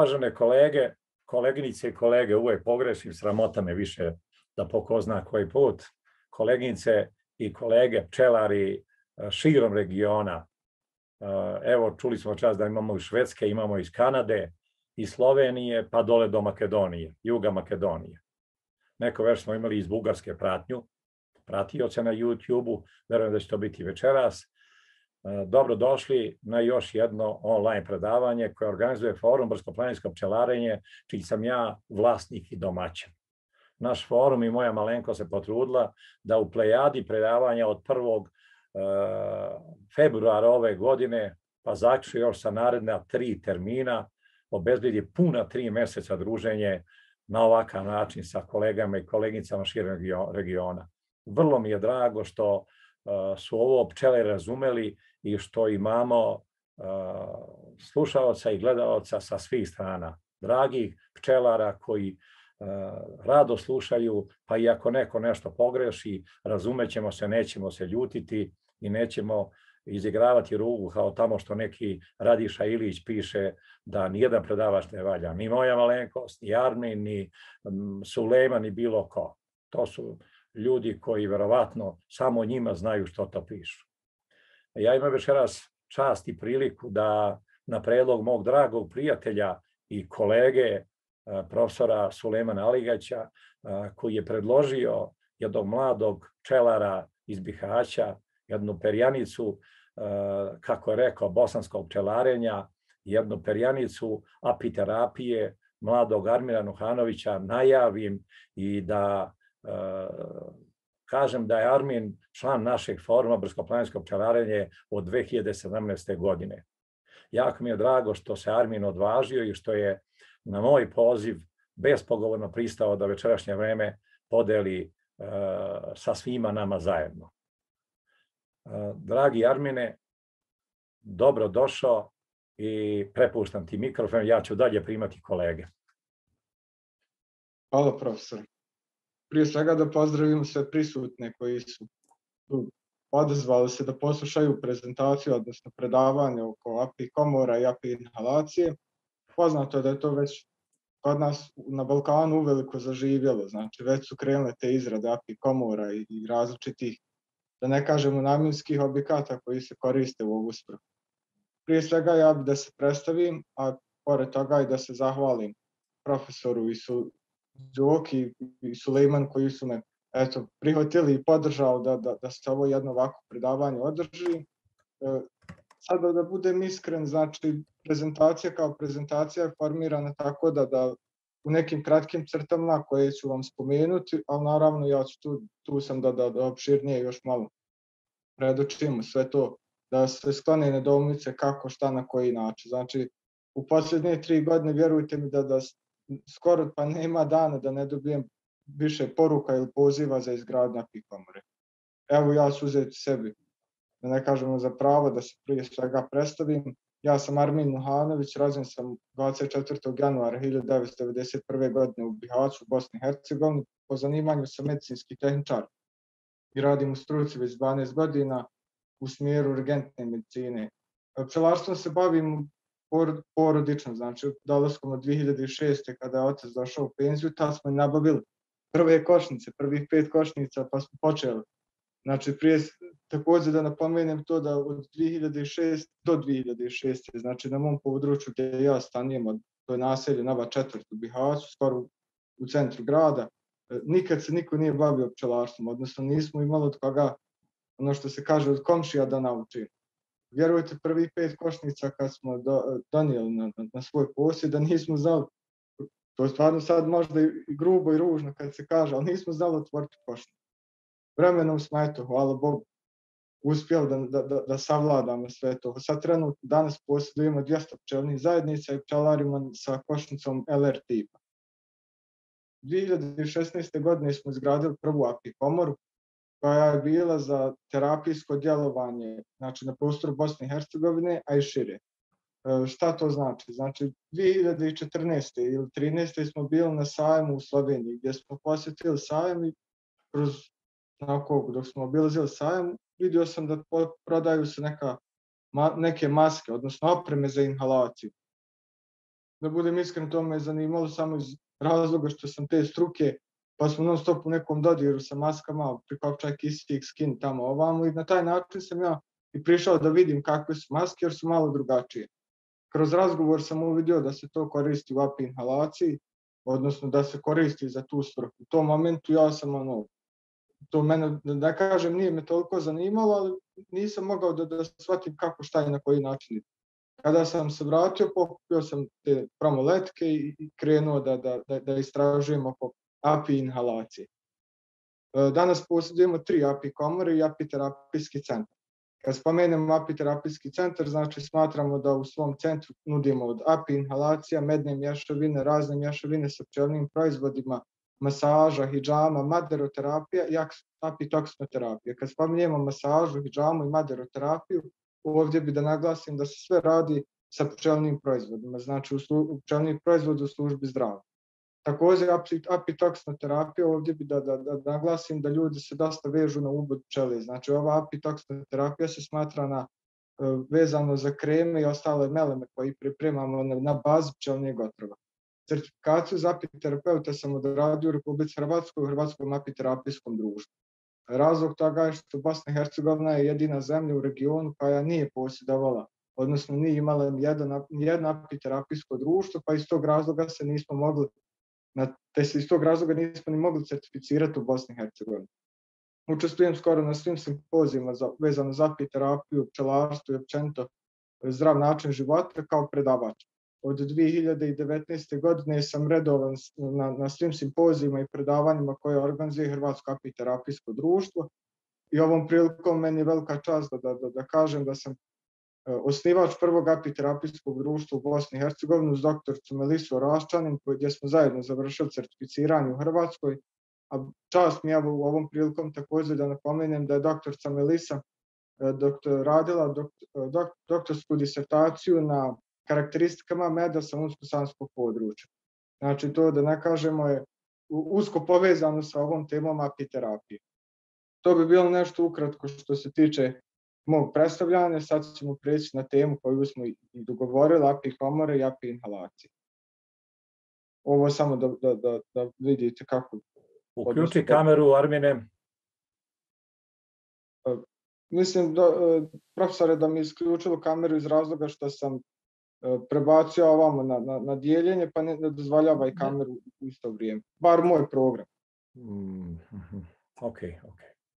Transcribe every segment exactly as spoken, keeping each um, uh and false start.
Uvažene kolege, koleginice i kolege, uvek pogrešim, sramota me više da po ko zna koji put, koleginice i kolege pčelari širom regiona. Evo, čuli smo čas da imamo iz Švedske, imamo iz Kanade, iz Slovenije, pa dole do Makedonije, juga Makedonije. Neko već smo imali iz Bugarske pratnju, pratioce na YouTube-u, verujem da će to biti večeras. Dobrodošli na još jedno online predavanje koje organizuje Forum Brdsko-planinsko pčelarenje, čiji sam ja vlasnik i domaćin. Naš forum i moja malenko se potrudila da u plejadi predavanja od prvog februara ove godine, pa zaključno još sa naredna tri termina, obezbedi puna tri meseca druženje na ovakav način sa kolegama i koleginicama širom regiona. Vrlo mi je drago što su ovo pčele razumeli i što imamo slušaoca i gledalaca sa svih strana. Dragih pčelara koji rado slušaju, pa i ako neko nešto pogreši, razumećemo se, nećemo se ljutiti i nećemo izigravati rugu kao tamo što neki Radiša Ilić piše da nijedan predavač ne valja. Ni moja malenkost, ni Armin, ni Sulejman, ni bilo ko. To su ljudi koji verovatno samo njima znaju što to pišu. Ja imam večeras čast i priliku da na predlog mog dragog prijatelja i kolege profesora Sulejmana Aligaća, koji je predložio jednog mladog pčelara iz Bihaća, jednu perjanicu, kako je rekao, bosanskog pčelarenja, jednu perjanicu apiterapije mladog Armina Nuhanovića najavim i da kažem da je Armin član našeg foruma Brdsko-planinsko pčelarenje od dve hiljade sedamnaeste. godine. Jako mi je drago što se Armin odvažio i što je na moj poziv bespogovorno pristao da večerašnje vreme podeli sa svima nama zajedno. Dragi Armine, dobro došao i prepuštam ti mikrofon, ja ću dalje primati kolege. Hvala, profesor. Prije svega da pozdravimo sve prisutne koji su odazvali se da poslušaju prezentaciju, odnosno predavanje oko A P I komora i A P I inhalacije. Poznato je da je to već kod nas na Balkanu uveliko zaživjelo, znači već su krenule te izrade A P I komora i različitih, da ne kažemo, namjenskih objekata koji se koriste u ovu svrhu. Prije svega ja bih da se predstavim, a pored toga i da se zahvalim profesoru i su Đoki i Sulejman koji su me eto, prihvatili i podržali da, da, da se ovo jedno ovako predavanje održi. E, sada da budem iskren, znači prezentacija kao prezentacija je formirana tako da, da u nekim kratkim crtama koje ću vam spomenuti, ali naravno ja ću tu, tu sam da, da, da opširnije još malo predočimo sve to, da se sklone nedoumice kako, šta, na koji način. Znači u posljednje tri godine vjerujte mi da, da skoro pa nema dana da ne dobijem više poruka ili poziva za izgradnju A P I komore. Evo ja ću uzeti sebi, da ne kažemo za pravo, da se prije svega predstavim. Ja sam Armin Nuhanović, rođen sam dvadeset četvrtog januara hiljadu devetsto devedeset prve. godine u Bihaću, Bosni i Hercegovini. Po zanimanju sam medicinski tehničar i radim u struci već dvanaest godina u smjeru urgentne medicine. Pčelarstvom se bavim porodično, znači dolaskom od dve hiljade šeste. kada je otac došao u penziju, tad smo i nabavili prve košnice, prvih pet košnica, pa smo počeli. Znači, prije, također da napomenem to da od dve hiljade šeste. do dve hiljade šeste. znači na mom području gdje ja stanujem, to je naselje Nova četvrt u Bihaću, skoro u centru grada, nikad se niko nije bavio pčelarstvom, odnosno nismo imali od koga, ono što se kaže, od komšija da naučimo. Vjerujte, prvih pet košnica kad smo do, donijeli na, na, na svoj posjed, da nismo znali, to je stvarno sad možda i grubo i ružno kad se kaže, ali nismo znali otvoriti košnicu. Vremenom smo, eto, hvala Bogu, uspjeli da, da, da savladamo sve to. Sad trenutno danas posjedujemo dvjesto pčelnih zajednica i pčelarima sa košnicom L R tipa. dve hiljade šesnaeste. godine smo izgradili prvu A P I komoru, koja je bila za terapijsko djelovanje, znači na prostoru Bosne i Hercegovine, a i šire. E, šta to znači? Znači, dve hiljade četrnaeste. ili trinaeste. smo bili na sajmu u Sloveniji, gdje smo posjetili sajam i kroz nakon, dok smo obilazili sajam, vidio sam da prodaju se neka, ma, neke maske, odnosno opreme za inhalaciju. da budem iskren, to me je zanimalo samo iz razloga što sam te struke, pa smo non stop u nekom dodiru sa maskama, prikopčaj kisik, skin tamo ovamo i na taj način sam ja i prišao da vidim kakve su maske jer su malo drugačije. Kroz razgovor sam uvidio da se to koristi u A P I inhalaciji, odnosno da se koristi za tu svrhu. U tom momentu ja sam ono, to mene, da kažem, nije me toliko zanimalo, ali nisam mogao da, da shvatim kako, šta i na koji način. Kada sam se vratio, pokupio sam te promoletke i, i krenuo da, da, da, da istražujem oko A P I inhalacije. Danas posjedujemo tri A P I komore i A P I terapijski centar. Kad spomenemo A P I terapijski centar, znači smatramo da u svom centru nudimo od A P I inhalacija, medne mješavine, razne mješavine sa pčelinjim proizvodima, masaža, hidžama, maderoterapija i A P I toksinoterapija. Kad spomenemo masažu, hidžamu i maderoterapiju, ovdje bi da naglasim da se sve radi sa pčelinjim proizvodima, znači pčelinji proizvod u službi zdravlja. Također A P I toksinoterapija, ovdje bi da, da, da naglasim da ljudi se dosta vežu na ubod pčele. Znači ova A P I toksinoterapija se smatra na, vezano za kreme i ostale meleme koji pripremamo na, na bazi pčelinjeg otrova. Certifikaciju za A P I terapeuta sam odradio u Republici Hrvatskoj u Hrvatskom A P I terapijskom društvu. Razlog toga je što Bosna i Hercegovina je jedina zemlja u regionu koja nije posjedovala, odnosno nije imala nijedno A P I terapijsko društvo, pa iz tog razloga se nismo mogli, te se iz tog razloga nismo ni mogli certificirati u Bosni i Hercegovini. Učestvujem skoro na svim simpozijima vezano za A P I terapiju, pčelarstvo i općenito zdrav način života kao predavač. Od dvije hiljade devetnaeste. godine sam redovan na, na svim simpozijima i predavanjima koje organizuje Hrvatsko A P I terapijsko društvo i ovom prilikom meni je velika čast da, da, da kažem da sam osnivač prvog A P I terapijskog društva u Bosni i Hercegovini uz doktoricu Melisu Raščanin, gdje smo zajedno završili certificiranje u Hrvatskoj. A čast mi je u ovom prilikom također da napomenem da je doktorica Melisa doktor, radila doktor, dok, doktorsku disertaciju na karakteristikama meda sa unsko-sanskog područja. Znači to da ne kažemo je usko povezano sa ovom temom A P I terapije. To bi bilo nešto ukratko što se tiče mog predstavljanja. Sad ćemo preći na temu koju smo i dogovorili, A P I komore i A P I inhalacije. Ovo samo da, da, da, da vidite kako... Uključi odnosno, kameru, Armine. Mislim, da, profesore, da mi je isključilo kameru iz razloga što sam prebacio ovamo na, na, na dijeljenje, pa ne, ne dozvoljava i kameru u isto vrijeme. Bar moj program. Mm, ok, ok.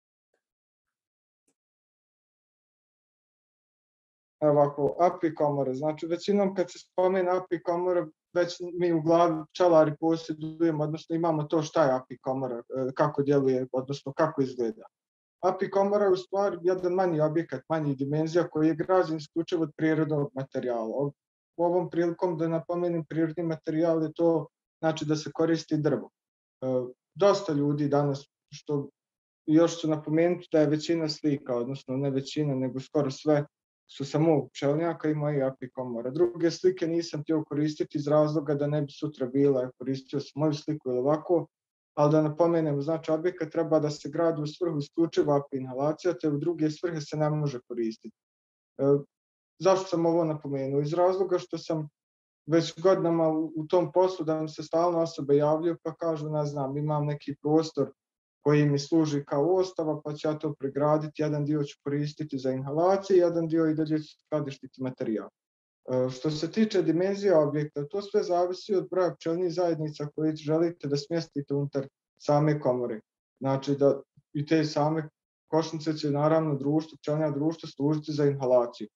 Ovako, A P I komore. Znači, većinom kad se spomene A P I komore, već mi u glavi pčelari posjedujemo, odnosno imamo to šta je A P I komora, kako djeluje, odnosno kako izgleda. A P I komora je u stvari jedan manji objekat, manji dimenzija koji je građen isključivo od prirodnog materijala. U ovom prilikom da napomenem prirodni materijal je to znači da se koristi drvo. E, dosta ljudi danas, što još ću napomenuti da je većina slika, odnosno ne većina, nego skoro sve, su sa mog pčelnjaka i moji A P I komora. Druge slike nisam htio koristiti iz razloga da ne bi sutra bila, koristio sam moju sliku ili ovako, ali da napomenem, znači objekat treba da se gradi u svrhu isključivo A P I inhalacija, te u druge svrhe se ne može koristiti. E, zašto sam ovo napomenuo? Iz razloga što sam već godinama u, u tom poslu da mi se stalno osobe javljaju pa kažu, ne znam, imam neki prostor koji mi služi kao ostava, pa ću ja to pregraditi, jedan dio ću koristiti za inhalacije, jedan dio i dalje ću skladištiti materijal. E, što se tiče dimenzija objekta, to sve zavisi od broja pčelnih zajednica koje želite da smjestite unutar same komore. Znači da i te same košnice će naravno društvo, pčelnija društva služiti za inhalaciju.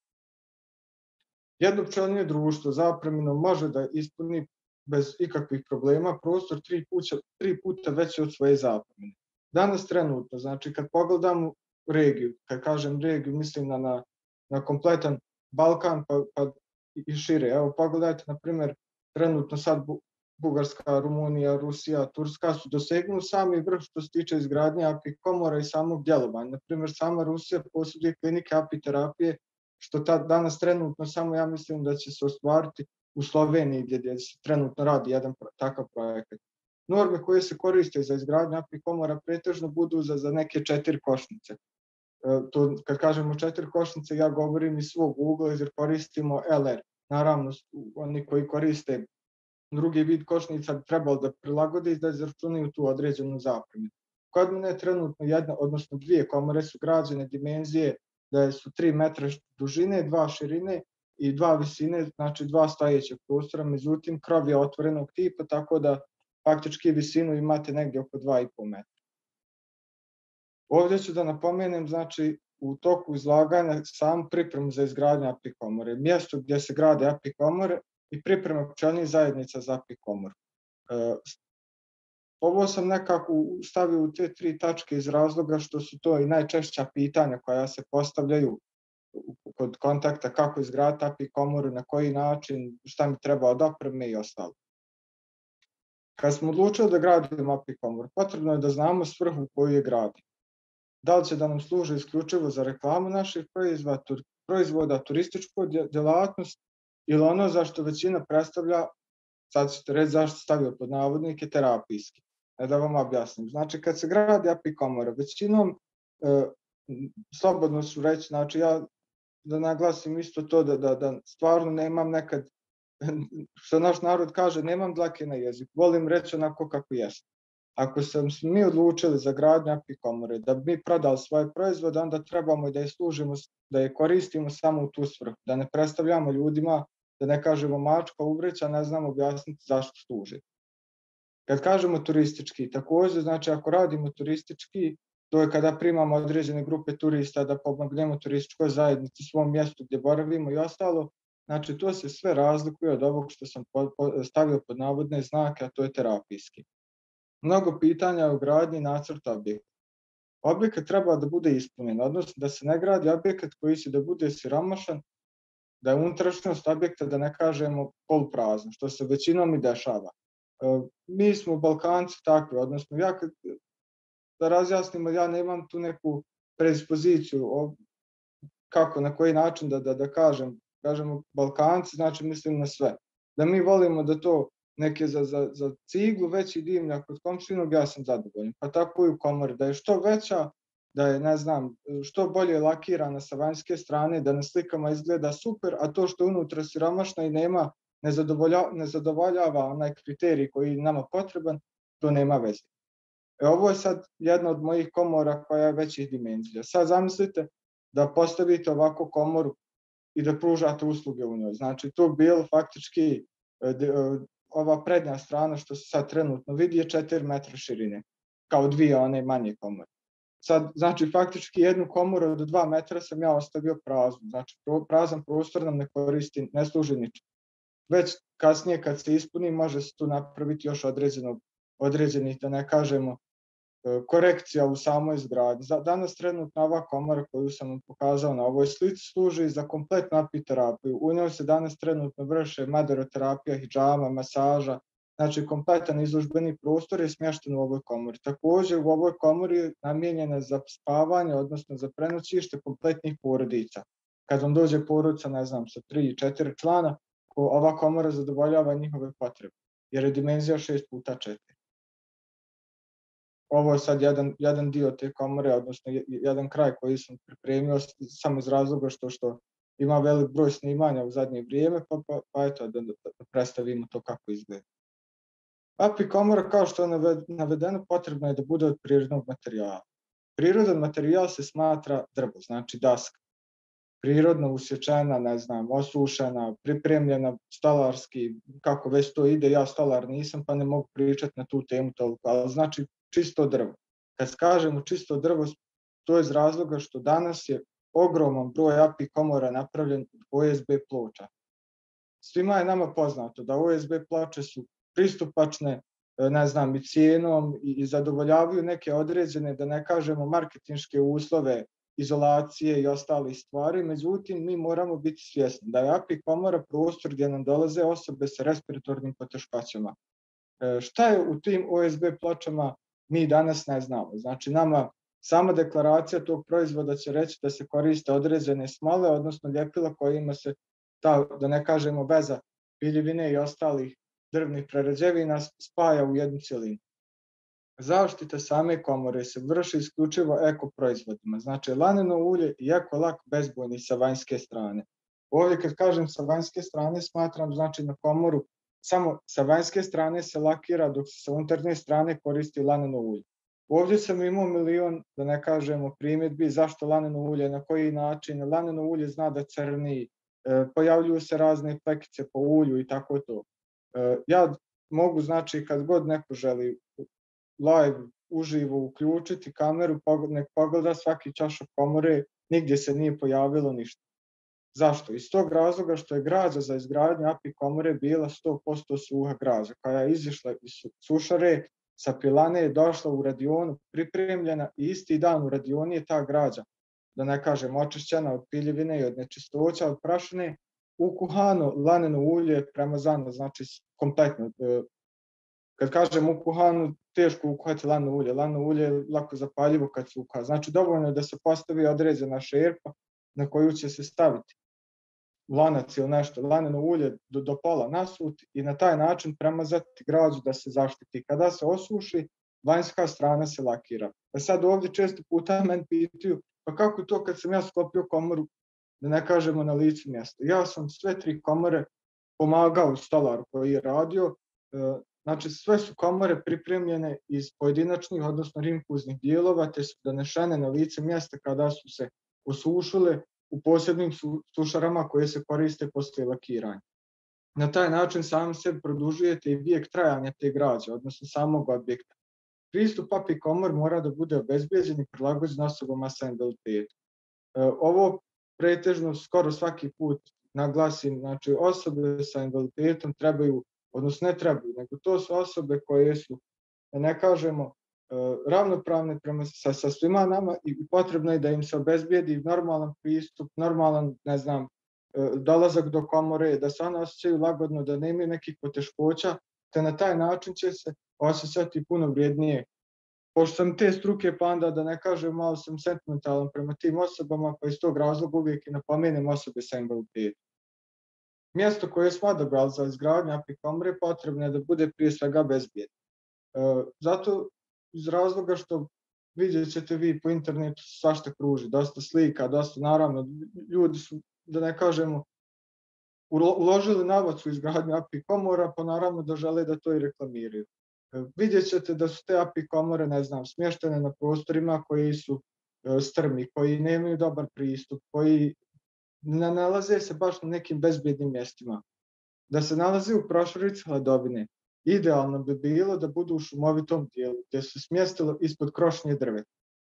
Jedno pčelnije društvo zapremino može da ispuni bez ikakvih problema prostor tri puta, tri puta veći od svoje zapremine. Danas trenutno, znači kad pogledam regiju, kad kažem regiju, mislim na, na, na kompletan Balkan pa, pa i šire. Evo pogledajte, na primjer, trenutno sad Bugarska, Rumunija, Rusija, Turska su dosegnuli sami vrh što se tiče izgradnje A P I komora i samog djelovanja. Na primjer, sama Rusija posjeduje klinike A P I terapije, što ta, danas trenutno samo ja mislim da će se ostvariti u Sloveniji gdje, gdje se trenutno radi jedan takav projekat. Norme koje se koriste za izgradnju A P I komora pretežno budu za, za neke četiri košnice. E, to, kad kažemo četiri košnice, ja govorim iz svog ugla jer koristimo L R. Naravno, oni koji koriste drugi vid košnica bi trebalo da prilagode i da izračunaju tu određenu zapreminu. Kod mene trenutno jedna, odnosno dvije komore su građene dimenzije da su tri metra dužine, dva širine i dva visine, znači dva stojećeg prostora, međutim krov je otvorenog tipa, tako da faktički visinu imate negdje oko dva i po metra. Ovdje ću da napomenem, znači, u toku izlaganja sam pripremu za izgradnju apikomore, mjesto gdje se grade apikomore i priprema pčelinjih zajednica za apikomoru. E, ovo sam nekako stavio u te tri tačke iz razloga što su to i najčešća pitanja koja se postavljaju kod kontakta kako izgraditi apikomoru, na koji način, šta mi treba od opreme i ostalo. Kad smo odlučili da gradimo apikomoru, potrebno je da znamo svrhu koju je gradimo. Da li će da nam služi isključivo za reklamu naših proizvoda, proizvoda turističku djelatnost ili ono zašto većina predstavlja, sad ćete reći zašto stavio pod navodnike, terapijski. Ne da vam objasnim. Znači, kad se gradi apikomora, većinom, e, slobodno ću reći, znači ja da naglasim isto to da, da, da stvarno nemam nekad, što naš narod kaže, nemam dlake na jeziku, volim reći onako kako jeste. Ako smo mi odlučili za gradnju apikomore, da bi mi prodali svoje proizvode, onda trebamo da je služimo, da je koristimo samo u tu svrhu, da ne predstavljamo ljudima, da ne kažemo mačka uvreća, ne znamo objasniti zašto služi. Kad kažemo turistički, također, znači ako radimo turistički, to je kada primamo određene grupe turista da pomognemo turističkoj zajednici, svom mjestu gdje boravimo i ostalo, znači to se sve razlikuje od ovog što sam stavio pod navodne znake, a to je terapijski. Mnogo pitanja o gradnji nacrta objekta. Objekat treba da bude ispunjen, odnosno da se ne gradi objekat koji će da bude siromašan, da je unutrašnjost objekta, da ne kažemo, poluprazna, što se većinom i dešava. Mi smo Balkanci takvi, odnosno ja kad, da razjasnimo, ja nemam tu neku predispoziciju kako, na koji način da, da, da kažem, kažemo Balkanci, znači mislim na sve. Da mi volimo da to neke za, za, za ciglu veći dimnjak od komšinog, ja sam zadovoljan. Pa tako i u komori, da je što veća, da je, ne znam, što bolje lakirana sa vanjske strane, da na slikama izgleda super, a to što je unutra siromašno i nema, ne, zadovolja, ne zadovoljava onaj kriterij koji je nama potreban, to nema veze. E, ovo je sad jedna od mojih komora koja je većih dimenzija. Sad zamislite da postavite ovako komoru i da pružate usluge u njoj. Znači, to bilo faktički ova prednja strana što se sad trenutno vidi je četiri metra širine, kao dvije one manje komore. Sad, znači, faktički jednu komoru od dva metra sam ja ostavio praznu, znači prazan prostor nam ne koristi, ne služi ničem. Već kasnije kad se ispuni može se tu napraviti još određenog, određenih, da ne kažemo, korekcija u samoj zgradi. Danas trenutno ova komora koju sam vam pokazao na ovoj slici služi za kompletnu apiterapiju. U njoj se danas trenutno vrše maderoterapija, hidžama, masaža, znači kompletan izložbeni prostor je smješten u ovoj komori. Također u ovoj komori je namijenjena za spavanje, odnosno za prenoćište kompletnih porodica. Kad vam dođe porodica, ne znam, sa tri i četiri člana, ova komora zadovoljava njihove potrebe, jer je dimenzija šest puta četiri. Ovo je sad jedan, jedan dio te komore, odnosno jedan kraj koji sam pripremio samo iz razloga što, što ima velik broj snimanja u zadnje vrijeme, pa, pa, pa eto da, da, da predstavimo to kako izgleda. Apikomora, kao što je navedeno, potrebno je da bude od prirodnog materijala. Prirodan materijal se smatra drvo, znači daska. Prirodno usječena, ne znam, osušena, pripremljena, stolarski, kako već to ide, ja stolar nisam pa ne mogu pričati na tu temu toliko, ali znači čisto drvo. Kad kažemo čisto drvo, to je iz razloga što danas je ogroman broj apikomora napravljen od O S B ploča. Svima je nama poznato da O S B ploče su pristupačne, ne znam, i cijenom i zadovoljavaju neke određene, da ne kažemo, marketinške uslove, izolacije i ostalih stvari, međutim mi moramo biti svjesni da je apikomora prostor gdje nam dolaze osobe sa respiratornim poteškoćama. E, šta je u tim O S B pločama mi danas ne znamo. Znači nama sama deklaracija tog proizvoda će reći da se koriste određene smole, odnosno ljepila kojima se ta, da ne kažemo, veza piljevine i ostalih drvnih prerađevina spaja u jednu cjelinu. Zaštita same komore se vrši isključivo eko proizvodima, znači laneno ulje i eko lak bezbojni sa vanjske strane. Ovdje kad kažem sa vanjske strane smatram znači na komoru samo sa vanjske strane se lakira, dok se sa unutarnje strane koristi laneno ulje. Ovdje sam imao milion, da ne kažemo, primjedbi zašto laneno ulje, na koji način. Laneno ulje zna da crni, pojavljuju se razne plekice po ulju i tako to. Ja mogu, znači, kad god neko želi live uživo uključiti kameru, nek pogleda svaki čašak komore, nigdje se nije pojavilo ništa. Zašto? Iz tog razloga što je građa za izgradnju A P I komore bila sto posto suha građa, koja je izišla iz sušare, sa pilane je došla u radionu, pripremljena i isti dan u radioni je ta građa, da ne kažem, očišćena od piljevine i od nečistoća, od prašine, ukuhano laneno ulje premazano, znači kompletno. Kad kažem ukuhano, teško ukuhati laneno ulje. Laneno ulje je lako zapaljivo kad se ukuha. Znači dovoljno je da se postavi određena šerpa na koju će se staviti lanac ili nešto, laneno ulje do, do pola nasuti i na taj način premazati građu da se zaštiti. Kada se osuši, vanjska strana se lakira. Pa sad ovdje često puta meni pitaju, pa kako to kad sam ja sklopio komoru, da ne kažemo na licu mjesta. Ja sam sve tri komore pomagao stolaru koji je radio, znači sve su komore pripremljene iz pojedinačnih, odnosno rinfuznih dijelova, te su donešene na lice mjesta kada su se osušile u posebnim sušarama koje se koriste poslije lakiranja. Na taj način sam se produžujete i vijek trajanja te građe, odnosno samog objekta. Pristup A P I komor mora da bude obezbijeđen i prilagođen osobama sa invaliditetom. Ovo pretežno skoro svaki put naglasim, znači osobe sa invaliditetom trebaju, odnosno ne trebaju, nego to su osobe koje su, da ne kažemo, ravnopravne prema sa, sa svima nama i potrebno je da im se obezbijedi normalan pristup, normalan, ne znam, dolazak do komore, da se one osjećaju lagodno, da ne imaju nekih poteškoća, te na taj način će se osjećati puno vrijednije. Pošto sam te struke, pa onda da ne kažem, malo sam sentimentalan prema tim osobama, pa iz tog razloga uvijek i napomenem osobe sa invaliditetom. Mjesto koje smo odabrali za izgradnju A P I komore potrebno je da bude prije svega bezbjedno. Zato iz razloga što vidjet ćete vi po internetu svašta kruži, dosta slika, dosta naravno, ljudi su, da ne kažemo, uložili novac u izgradnju A P I komora, pa naravno da žele da to i reklamiraju. Vidjet ćete da su te A P I komore, ne znam, smještene na prostorima koji su strmi, koji nemaju dobar pristup, koji ne nalaze se baš na nekim bezbjednim mjestima. Da se nalaze u prošorici hladovine, idealno bi bilo da budu u šumovitom dijelu, gdje se smjestilo ispod krošnje drveta.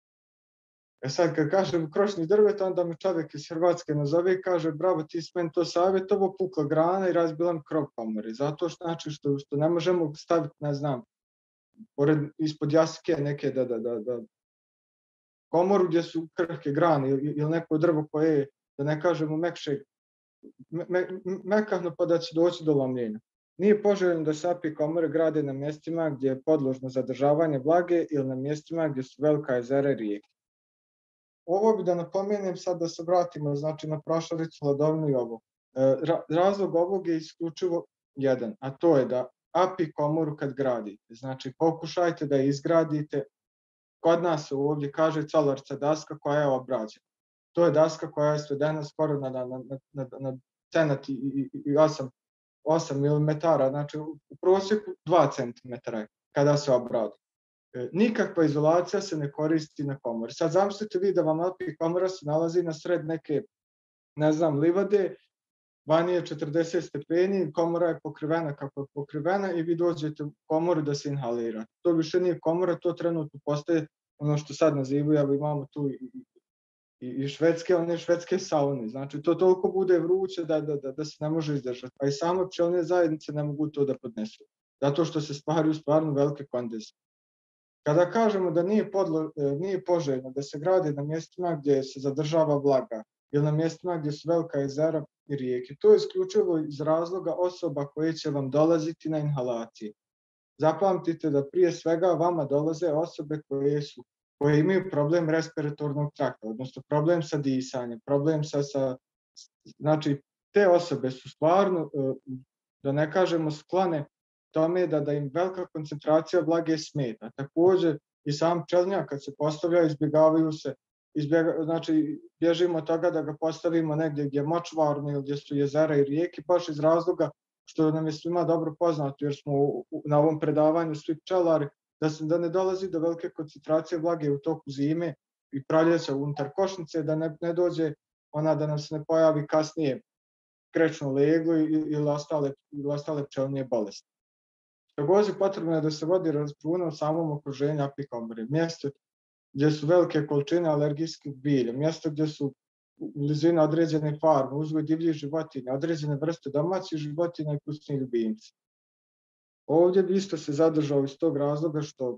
E sad, kad kažem krošnje drveta, onda mi čovjek iz Hrvatske nazove i kaže, bravo, ti si meni to savjetovo, pukla grana i razbila mi krov komore. Zato što znači što, što ne možemo staviti, ne znam, pored, ispod jaske neke da, da, da, da, komoru gdje su krhke grane ili, ili neko drvo koje je, da ne kažemo, mekše, me, me, mekahno pa da će doći do lomljenja. Nije poželjno da se A P I komore grade na mjestima gdje je podložno zadržavanje vlage ili na mjestima gdje su velika jezera i rijeke. Ovo bi da napomenem sad da se vratimo, znači na prošoricu, hladovinu i ovo. Ra, razlog ovog je isključivo jedan, a to je da A P I komoru kad gradite, znači pokušajte da je izgradite, kod nas se ovdje kaže calarca daska koja je obrađena. To je daska koja je svedena skoro na, na, na, na, na cenat i, i, i osam milimetara, znači u prosjeku dva centimetra kada se obradi. E, nikakva izolacija se ne koristi na komori. Sad zamislite vi da vam A P I komora se nalazi na sred neke, ne znam, livade, vani je četrdeset stepeni, komora je pokrivena kako je pokrivena i vi dođete u komoru da se inhalira. To više nije komora, to trenutno postaje ono što sad nazivaju, ali imamo tu i, i, i švedske, one švedske saune. Znači to toliko bude vruće da, da, da, da se ne može izdržati. Pa i samo pčelne zajednice ne mogu to da podnesu. Zato što se stvaraju stvarno velike kondenze. Kada kažemo da nije, podlo, nije poželjno da se gradi na mjestima gdje se zadržava vlaga ili na mjestima gdje su velika jezera i rijeke, to je isključivo iz razloga osoba koje će vam dolaziti na inhalacije. Zapamtite da prije svega vama dolaze osobe koje, su, koje imaju problem respiratornog trakta, odnosno problem sa disanjem, problem sa, sa... Znači, te osobe su stvarno, da ne kažemo, sklone tome da, da im velika koncentracija vlage smeta. Također i sam pčelinjak kad se postavlja, izbjegavaju se, izbjega, znači bježimo od toga da ga postavimo negdje gdje je močvarno ili gdje su jezera i rijeke, baš iz razloga što nam je svima dobro poznato jer smo na ovom predavanju svi pčelari, da, se, da ne dolazi do velike koncentracije vlage u toku zime i proljeća unutar košnice, da ne, ne dođe ona da nam se ne pojavi kasnije krečno leglo ili ostale, ili ostale pčelinje bolesti. Također potrebno je da se vodi računa o samom okruženju apikomore, mjesto gdje su velike količine alergijskih bilja, mjesto gdje su u blizini određene farme, uzgoj divljih životinja, određene vrste domaćih životinja i kućni ljubimci. Ovdje bi isto se zadržao iz tog razloga što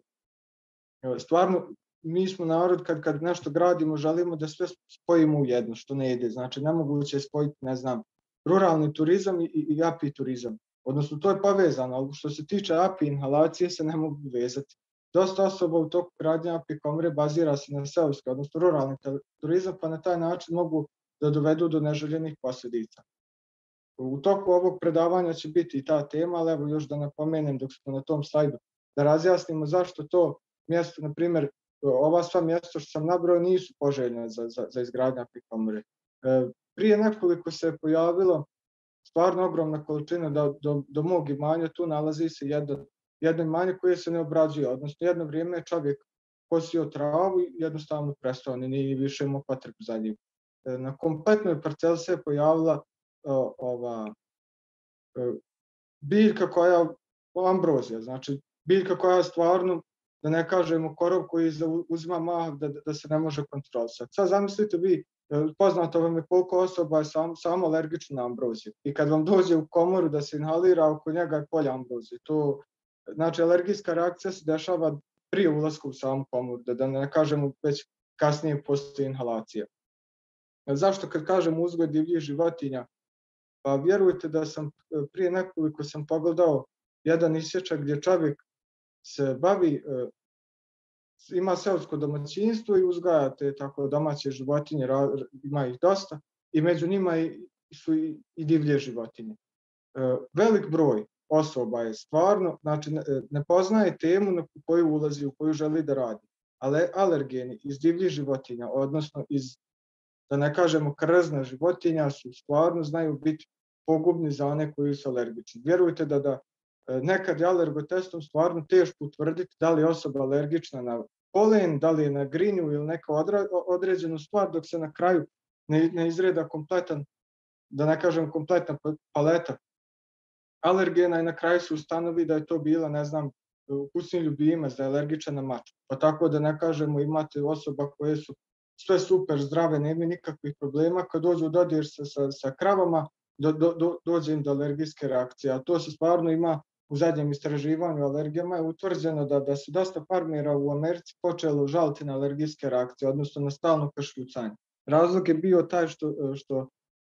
stvarno mi smo narod kad, kad nešto gradimo želimo da sve spojimo u jedno, što ne ide. Znači nemoguće je spojiti, ne znam, ruralni turizam i, i, i api turizam. Odnosno to je povezano, ali što se tiče api inhalacije se ne mogu vezati. Dosta osoba u toku gradnje apikomore bazira se na seoski, odnosno ruralni turizam, pa na taj način mogu da dovedu do neželjenih posljedica. U toku ovog predavanja će biti i ta tema, ali evo još da napomenem dok smo na tom slajdu, da razjasnimo zašto to mjesto, na primjer, ova sva mjesta što sam nabrao nisu poželjne za, za, za izgradnju apikomore. E, prije nekoliko se pojavilo stvarno ogromna količina do, do, do mog imanja, tu nalazi se jedno, jedno imanje koje se ne obrađuje, odnosno jedno vrijeme je čovjek kosio travu i jednostavno prestao, nije više imao potrebu za njim. E, na kompletnoj parceli se je pojavila o, ova e, biljka koja ambrozija, znači biljka koja je stvarno, da ne kažemo korov koji uzima mah da, da se ne može kontrolisati. Sad zamislite vi, poznato vam je koliko osoba je sam, samo alergično na ambroziju. I kad vam dođe u komoru da se inhalira, oko njega je polje ambrozije. To, znači, alergijska reakcija se dešava prije ulaska u samu komoru, da, da ne kažemo već kasnije postoji inhalacija. Zašto kad kažem uzgoj divljih životinja? Pa vjerujte da sam prije nekoliko sam pogledao jedan isječak gdje čovjek se bavi, ima seosko domaćinstvo i uzgaja te tako domaće životinje, ima ih dosta i među njima su i divlje životinje. Velik broj osoba je stvarno, znači ne poznaje temu na koju ulazi, u koju želi da radi, ali alergeni iz divljih životinja, odnosno iz, da ne kažemo krzna životinja, su stvarno znaju biti pogubni za one koji su alergični. Vjerujte da da nekad je alergotestom stvarno teško utvrditi da li je osoba alergična na polen, da li je na grinju ili neku određenu stvar, dok se na kraju ne, ne izreda kompletan, da ne kažem kompletna paleta alergena i na kraju se ustanovi da je to bila, ne znam, kućni ljubimac, da je alergičan na mačku. Pa tako da ne kažemo imate osoba koje su sve super zdrave, ne imaju nikakvih problema, kad dođu u dodir sa, sa, sa kravama, do, do, do, dođe im do alergijske reakcije. A to se stvarno ima u zadnjem istraživanju alergijama je utvrđeno da, da su dosta farmera u Americi počelo žaliti na alergijske reakcije, odnosno na stalno kršljucanje. Razlog je bio taj što, što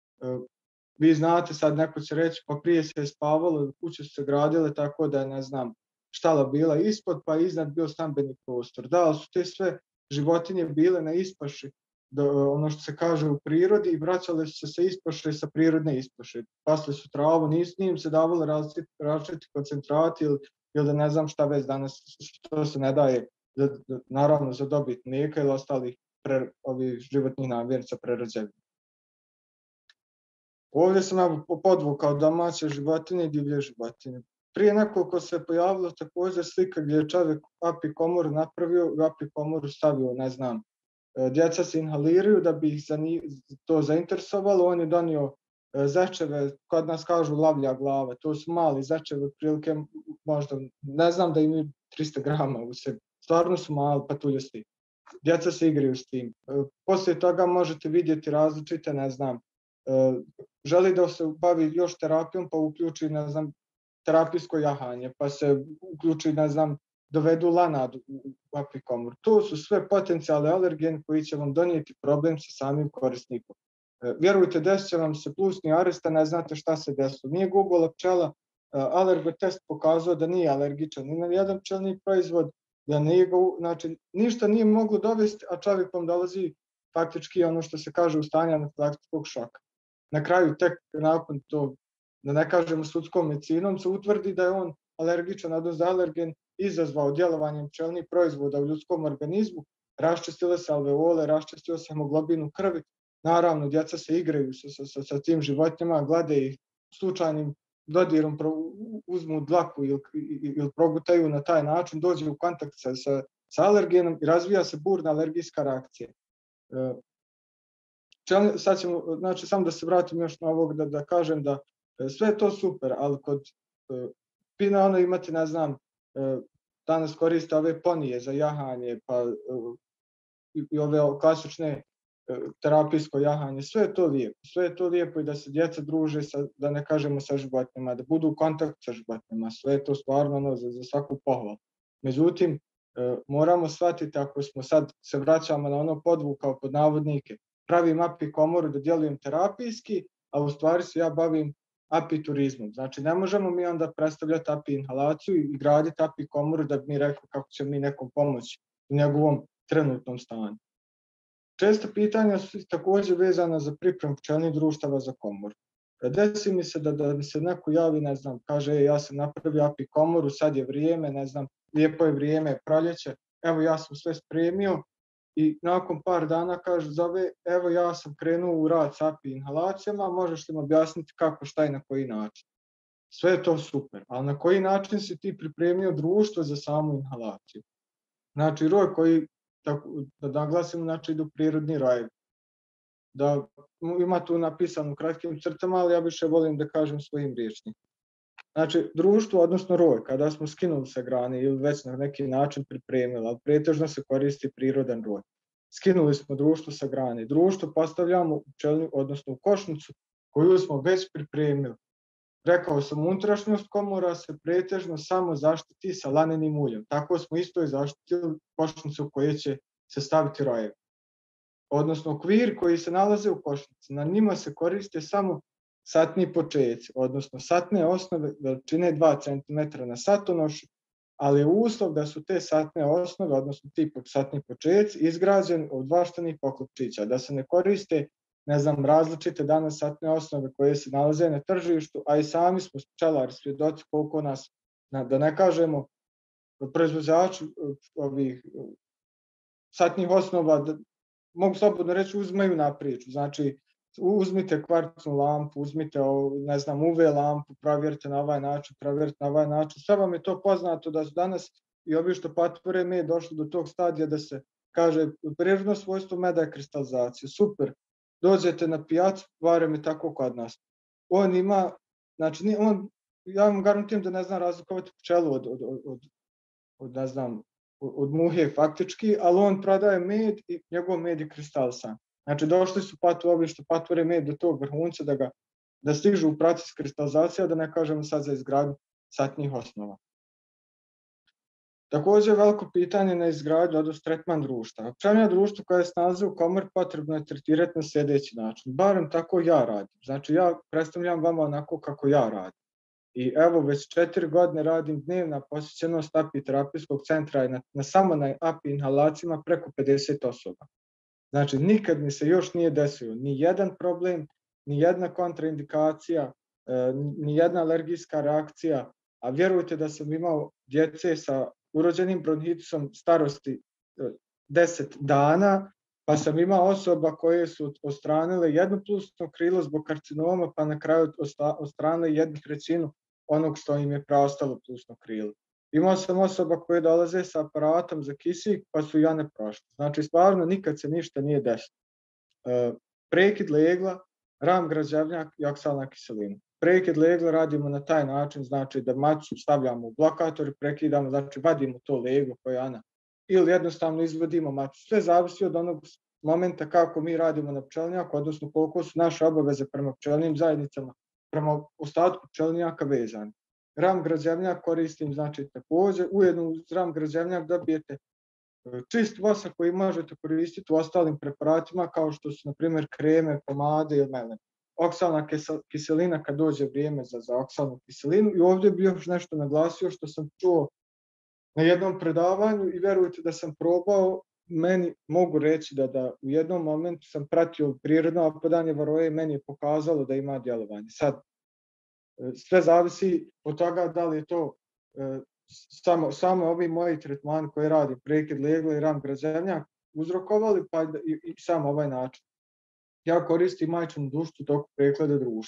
vi znate, sad neko će reći, pa prije se je spavalo, kuće su se gradile tako da je, ne znam, štala bila ispod, pa iznad bio stambeni prostor. Da, ali su te sve životinje bile na ispaši, do, ono što se kaže u prirodi, i vraćale su se sa ispaše sa prirodne ispaše. Pasle su travu, nis, nije im se davalo različiti, različiti koncentrati ili, ili ne znam šta već danas, što se ne daje, da, da, naravno za dobit mlijeka ili ostalih pre, ovih životnih namirnica prerađevina. Ovdje sam ja podvukao domaće životinje i divlje životinje. Prije nekoliko se pojavilo također slika gdje je čovjek apikomoru napravio i apikomoru stavio, ne znam, djeca se inhaliraju da bi ih za to zainteresovalo. On je donio zečeve, kod nas kažu lavlja glava, to su mali zečeve, prilike možda, ne znam da imaju tristo grama u sebi, stvarno su mali patuljasti. Djeca se igraju s tim. Poslije toga možete vidjeti različite, ne znam, želi da se bavi još terapijom, pa uključi, ne znam, terapijsko jahanje, pa se uključi, ne znam, dovedu lanad u apikomoru. To su sve potencijalni alergeni koji će vam donijeti problem sa samim korisnikom. Vjerujte, desit će vam se plusni aresta, ne znate šta se desilo. Nije gubala pčela, alergotest pokazao da nije alergičan ni na jedan pčelni proizvod, da nije go, znači, ništa nije moglo dovesti, a čovjek vam dolazi faktički ono što se kaže u stanju anafilaktičkog šoka. Na kraju, tek nakon to, da ne kažemo sudskom medicinom, se utvrdi da je on alergičan, odnosno alergen izazvao djelovanjem pčelnih proizvoda u ljudskom organizmu, raščistile se alveole, raščistio se hemoglobin u krvi. Naravno, djeca se igraju sa, sa, sa tim životinjama, glede ih slučajnim dodirom uzmu dlaku ili, ili progutaju na taj način, dođe u kontakt sa, sa, sa alergenom i razvija se burna alergijska reakcija. Čelni, sad ćemo, znači, samo da se vratim još na ovog, da, da kažem da sve je to super, ali kod pina ono imate, ne znam, danas koriste ove ponije za jahanje, pa i, i ove klasične terapijsko jahanje, sve je to lijepo, sve je to lijepo i da se djeca druže, sa, da ne kažemo sa životinjama, da budu u kontaktu sa životinjama, sve je to stvarno ono za, za svaku pohvalu. Međutim, moramo shvatiti, ako smo sad se vraćamo na ono podvukao pod navodnike, pravim api komoru da djelujem terapijski, a u stvari se ja bavim api turizmom. Znači, ne možemo mi onda predstavljati api inhalaciju i graditi api komoru da bi mi rekao kako će mi nekom pomoći u njegovom trenutnom stanju. Često pitanja su također vezana za pripremu pčelnih društava za komoru. Desi mi se da, da mi se neko javi, ne znam, kaže e, ja sam napravio api komoru, sad je vrijeme, ne znam, lijepo je vrijeme, proljeće, evo ja sam sve spremio i nakon par dana kaže zove, evo ja sam krenuo u rad s api inhalacijama, možeš li mi objasniti kako, šta i na koji način. Sve je to super, ali na koji način si ti pripremio društvo za samu inhalaciju? Znači, roj koji, tako, da naglasim, znači idu prirodni rajevi. Da ima tu napisano u kratkim crtama, ali ja više volim da kažem svojim riječnikom. Znači, društvo, odnosno roj, kada smo skinuli sa grane ili već na neki način pripremili, ali pretežno se koristi prirodan roj. Skinuli smo društvo sa grane. Društvo postavljamo u pčelnju, odnosno u košnicu koju smo već pripremili. Rekao sam, unutrašnjost komora se pretežno samo zaštiti sa lanenim uljem. Tako smo isto i zaštitili košnicu koje će se staviti rojevi. Odnosno, okvir koji se nalaze u košnici, na njima se koriste samo satni počeci, odnosno satne osnove veličine dva centimetra na satonošu, ali je uslov da su te satne osnove, odnosno ti satni počeci, izgrađeni od vaštanih poklopčića, da se ne koriste, ne znam, različite danas satne osnove koje se nalaze na tržištu, a i sami smo pčelari svjedoci koliko nas, da ne kažemo, proizvođači ovih satnih osnova, da, mogu slobodno reći, uzmaju na priču. Znači, uzmite kvarcnu lampu, uzmite, ne znam, U V lampu, provjerite na ovaj način, provjerite na ovaj način. Sve vam je to poznato da su danas i ovi što patvore med došli do tog stadija da se kaže prirodno svojstvo meda je kristalizacija. Super, dođete na pijacu, barem je tako kod nas. On ima, znači, on, ja vam garantujem da ne znam razlikovati pčelu od, od, od, od, od ne znam, od muhe faktički, ali on prodaje med i njegov med je kristalisan. Znači, došli su patovi što patvore med do tog vrhunca da, ga, da stižu u proces kristalizacija, da ne kažemo sad za izgradnju satnih osnova. Također, veliko pitanje na izgradnju, odnosno tretman društva. Pčelnje društvo koje se nalazi u komori potrebno je tretirati na sljedeći način. Barem tako ja radim. Znači, ja predstavljam vama onako kako ja radim. I evo, već četiri godine radim dnevna posjećenost api terapijskog centra na, na samo na api inhalacijama preko pedeset osoba. Znači, nikad mi se još nije desio ni jedan problem, ni jedna kontraindikacija, ni jedna alergijska reakcija, a vjerujte da sam imao djece sa urođenim bronhitisom starosti deset dana, pa sam imao osoba koje su odstranile jedno plusno krilo zbog karcinoma, pa na kraju odstranile jednu trećinu onog što im je preostalo plusno krilo. Imao sam osoba koje dolaze sa aparatom za kisik, pa su ja ne prošli. Znači, stvarno, nikad se ništa nije desilo. E, prekid legla, ram građevnjak i oksalna kiselina. Prekid legla radimo na taj način, znači da mačicu stavljamo u blokator i prekidamo, znači vadimo to leglo koje Ana, ili jednostavno izvodimo mačicu. Sve zavisi od onog momenta kako mi radimo na pčelnjaku, odnosno koliko su naše obaveze prema pčelnim zajednicama, prema ostatku pčelnjaka vezani. Ram građevnjak koristim, znači također, ujedno uz ram građevnjak dobijete čist vosak koji možete koristiti u ostalim preparatima kao što su, na primjer, kreme, pomade ili melene. Oksalna kiselina kad dođe vrijeme za, za oksalnu kiselinu. I ovdje bih još nešto naglasio što sam čuo na jednom predavanju i verujte da sam probao, meni mogu reći da, da u jednom momentu sam pratio prirodno opadanje varoje i meni je pokazalo da ima djelovanje. Sad, sve zavisi od toga da li je to e, samo, samo ovi moji tretmani koji radi prekid legla i ram građevnjak uzrokovali, pa i, i sam ovaj način. Ja koristim majčanu duštu toku pregleda društva.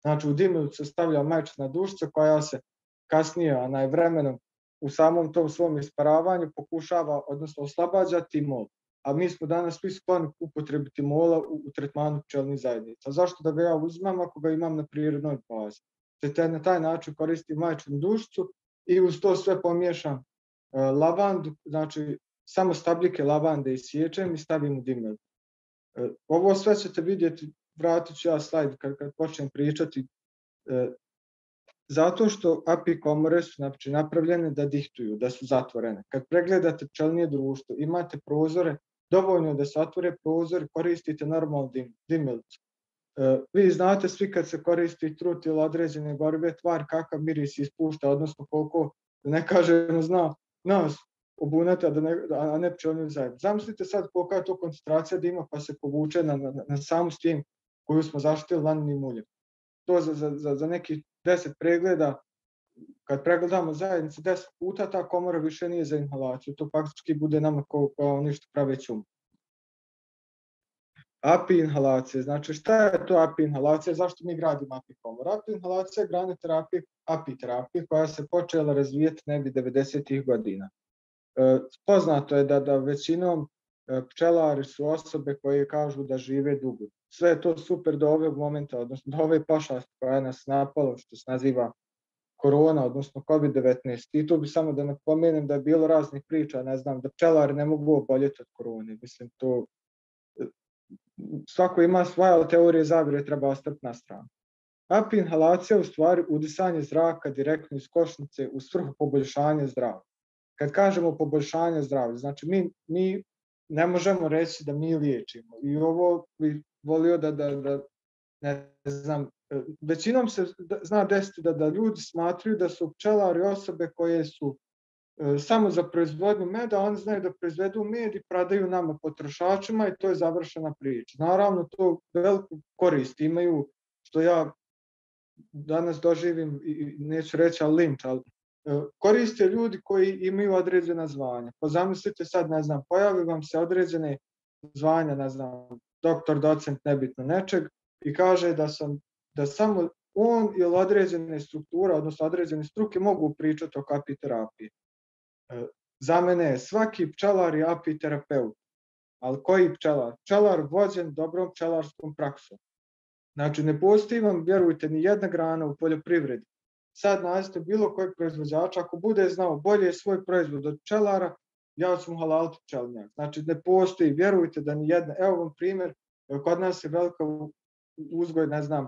Znači u dimilicu se stavlja majčina dušica koja se kasnije onaj vremenom u samom tom svom isparavanju pokušava, odnosno oslobađa timol. A mi smo danas svi skloni upotrebi timola u, u tretmanu pčelnih zajednica. Zašto da ga ja uzmem ako ga imam na prirodnoj bazi? Te na taj način koristim majčinu dušicu i uz to sve pomiješam uh, lavandu, znači samo stabljike lavande isječem i stavim u dimilicu. Uh, ovo sve ćete vidjeti, vratit ću ja slajd kad, kad počnem pričati. Uh, Zato što api komore su znači, napravljene da dihtuju, da su zatvorene. Kad pregledate pčelinje društvo, imate prozore, dovoljno da se otvore prozori, koristite normalnu dim, dimilicu. E, vi znate svi kad se koristi trut ili određene gorive tvar, kakav miris ispušta, odnosno koliko, da ne kažemo, zna nas obunati, a, da ne, a ne pčelinju zajedno. Zamislite sad kolika je to koncentracija dima pa se povuče na, na, na samu stijenu koju smo zaštitili laninim uljem. To za, za, za, za neki deset pregleda, kad pregledamo zajednice deset puta, ta komora više nije za inhalaciju. To faktički bude nama kao, kao ništa prave ćum. Api inhalacije. Znači šta je to api inhalacija? Zašto mi gradimo api komoru? Api inhalacija je grana terapije, api terapije koja se počela razvijeti negdje devedesetih godina. E, poznato je da, da većinom pčelari su osobe koje kažu da žive dugo. Sve je to super do ovog momenta, odnosno do ove pošasti koja je nas napalo, što se naziva korona, odnosno kovid devetnaest. I tu bi samo da napomenem da je bilo raznih priča, ne znam, da pčelari ne mogu oboljeti od korone. Mislim, to svako ima svoje, ali teorije zavire treba ostaviti na stranu. Api inhalacija u stvari udisanje zraka direktno iz košnice u svrhu poboljšanja zdravlja. Kad kažemo poboljšanje zdravlja, znači mi, mi ne možemo reći da mi liječimo. I ovo bi volio da, da, da ne znam, većinom se zna desiti da, da ljudi smatruju da su pčelari osobe koje su e, samo za proizvodnju meda, oni znaju da proizvedu med i prodaju nama potrošačima i to je završena priča. Naravno, to veliku korist imaju, što ja danas doživim, i neću reći ali linč, ali koriste ljudi koji imaju određena zvanja. Pa zamislite sad, ne znam, pojavi vam se određene zvanja, ne znam, doktor, docent, nebitno nečeg i kaže da sam, da samo on ili određene strukture, odnosno određene struke mogu pričati o apiterapiji. Za mene je svaki pčelar je apiterapeut. Ali koji pčelar? Pčelar vođen dobrom pčelarskom praksom. Znači, ne postoji vam, vjerujte, ni jedna grana u poljoprivredi. Sad nađete bilo kojeg proizvođača, ako bude znao bolje svoj proizvod od pčelara, ja ću mu halaliti pčelinjak. Znači, ne postoji, vjerujte da ni jedna. Evo vam primjer, kod nas je velika uzgoj, ne znam,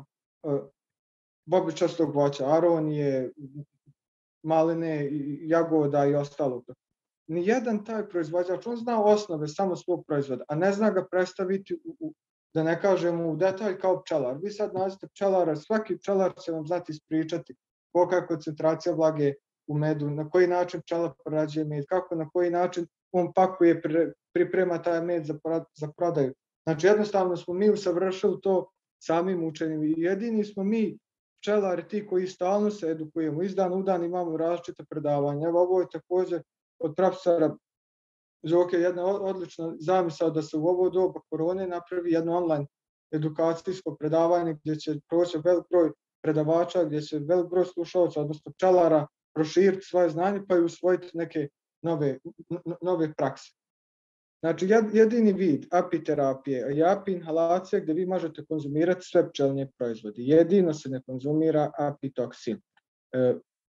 bobičastog voća, aronije, maline, jagoda i ostalo. Nijedan taj proizvođač, on zna osnove samo svog proizvoda, a ne zna ga predstaviti, u, u, da ne kažemo u detalj kao pčelar. Vi sad nađete pčelara, svaki pčelar će vam znati ispričati kolika je koncentracija vlage u medu, na koji način pčela prerađuje med, kako, na koji način on pakuje, priprema taj med za, za prodaju. Znači jednostavno smo mi usavršili to samim učenjem i jedini smo mi pčelari ti koji stalno se edukujemo. Iz dan u dan imamo različite predavanja. Evo ovo je također od profesora Zoke jedna odlična zamisao da se u ovo doba korone napravi jedno online edukacijsko predavanje gdje će proći velik broj predavača, gdje će velik broj slušalaca, odnosno pčelara, proširiti svoje znanje pa i usvojiti neke nove, nove prakse. Znači, jedini vid apiterapije je api inhalacija gdje vi možete konzumirati sve pčelinje proizvode. Jedino se ne konzumira apitoksin. E,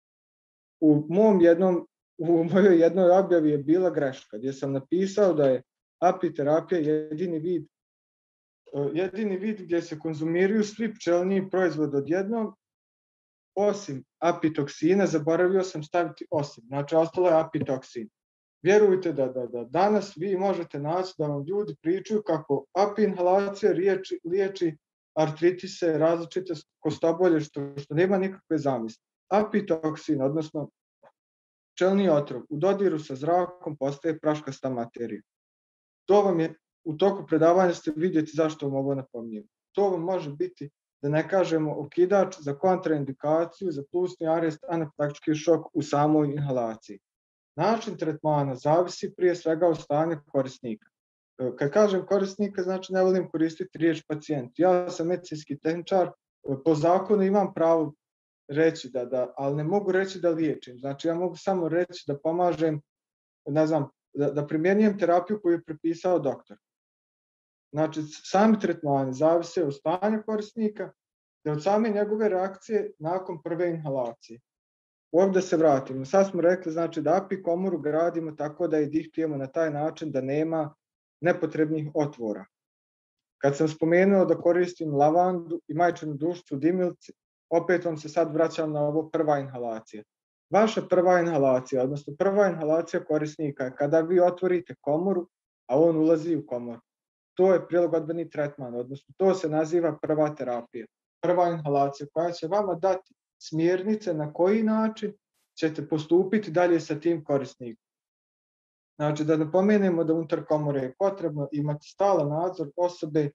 u mom jednom, u mojoj jednoj objavi je bila greška gdje sam napisao da je apiterapija jedini vid, jedini vid gdje se konzumiraju svi pčelinji proizvodi odjednom, osim apitoksina, zaboravio sam staviti osim, znači ostalo je apitoksin. Vjerujte da, da, da danas vi možete naći da vam ljudi pričaju kako api inhalacija liječi, liječi artritise, različite kostobolje, što, što nema nikakve zamisli. Apitoksin, odnosno pčelni otrov, u dodiru sa zrakom postaje praškasta materija. To vam je, u toku predavanja ste vidjeti zašto vam ovo napominjem. To vam može biti, da ne kažemo, okidač za kontraindikaciju, za plusni arest, anafilaktički šok u samoj inhalaciji. Način tretmana zavisi prije svega od stanja korisnika. Kad kažem korisnika, znači ne volim koristiti riječ pacijent. Ja sam medicinski tehničar, po zakonu imam pravo reći da, da, ali ne mogu reći da liječim. Znači ja mogu samo reći da pomažem, ne znam, da, da primjenjujem terapiju koju je prepisao doktor. Znači sami tretmani zavise od stanja korisnika, da od same njegove reakcije nakon prve inhalacije. Ovdje se vratimo. Sad smo rekli znači, da apikomoru gradimo tako da je dihtujemo na taj način da nema nepotrebnih otvora. Kad sam spomenuo da koristim lavandu i majčinu dušicu dimilci, opet vam se sad vraćam na ovo prva inhalacija. Vaša prva inhalacija, odnosno prva inhalacija korisnika je kada vi otvorite komoru, a on ulazi u komoru. To je prilagodbeni tretman, odnosno to se naziva prva terapija. Prva inhalacija koja će vama dati smjernice na koji način ćete postupiti dalje sa tim korisnikom. Znači da napomenemo da unutar komore je potrebno imati stalan nadzor osobe,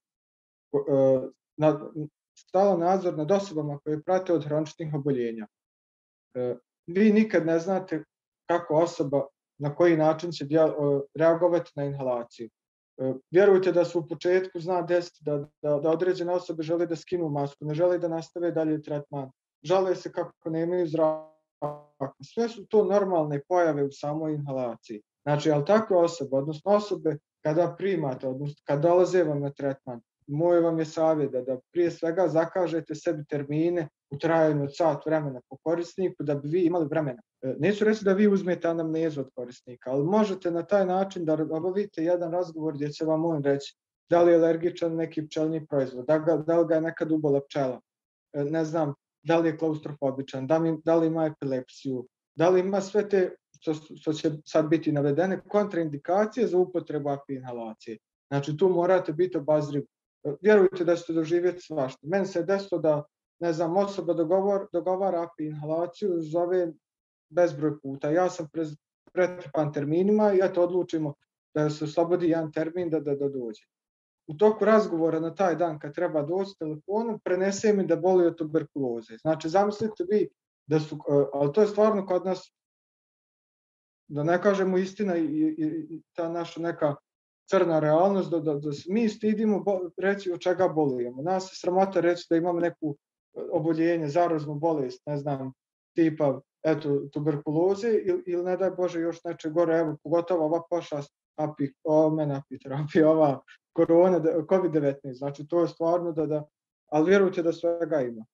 stalan nadzor nad osobama koje prate od hroničnih oboljenja. Vi nikad ne znate kako osoba, na koji način će reagovati na inhalaciju. Vjerujte da se u početku zna desiti da, da, da određene osobe žele da skinu masku, ne žele da nastave dalje tretman, žale se kako nemaju zraka. Sve su to normalne pojave u samoj inhalaciji. Znači, ali takve osobe, odnosno osobe kada primate, odnosno kada dolaze vam na tretman, moj vam je savjet da, da prije svega zakažete sebi termine u trajanju od sat vremena po korisniku da bi vi imali vremena. Neću reći da vi uzmete anamnezu od korisnika, ali možete na taj način da obavite jedan razgovor gdje će vam on reći da li je alergičan neki pčelni proizvod, da, ga, da li ga je nekad ubola pčela, ne znam, da li je klaustrofobičan, da li, da li ima epilepsiju, da li ima sve te, što, što će sad biti navedene, kontraindikacije za upotrebu api inhalacije. Znači tu morate biti obazrivi. Vjerujte da ćete doživjeti svašta. Meni se je desilo da, ne znam, osoba dogovor, dogovara api inhalaciju, zove bezbroj puta. Ja sam pre, pretrpan terminima i eto odlučimo da se oslobodi jedan termin da, da, da dođe. U toku razgovora na taj dan kad treba doći telefonom, prenese mi da boli od tuberkuloze. Znači, zamislite vi da su, ali to je stvarno kod nas, da ne kažemo istina i, i, i ta naša neka crna realnost, da, da, da mi stidimo bo, reći od čega bolujemo. Nas je sramota reći da imamo neku oboljenje, zaraznu bolest, ne znam, tipa eto, tuberkuloze ili, ili ne daj Bože još neče gore, evo, pogotovo ova pošast, api, o, mene apiterapija, ova korona, kovid devetnaest, znači to je stvarno da, da, ali vjerujte da svega ima.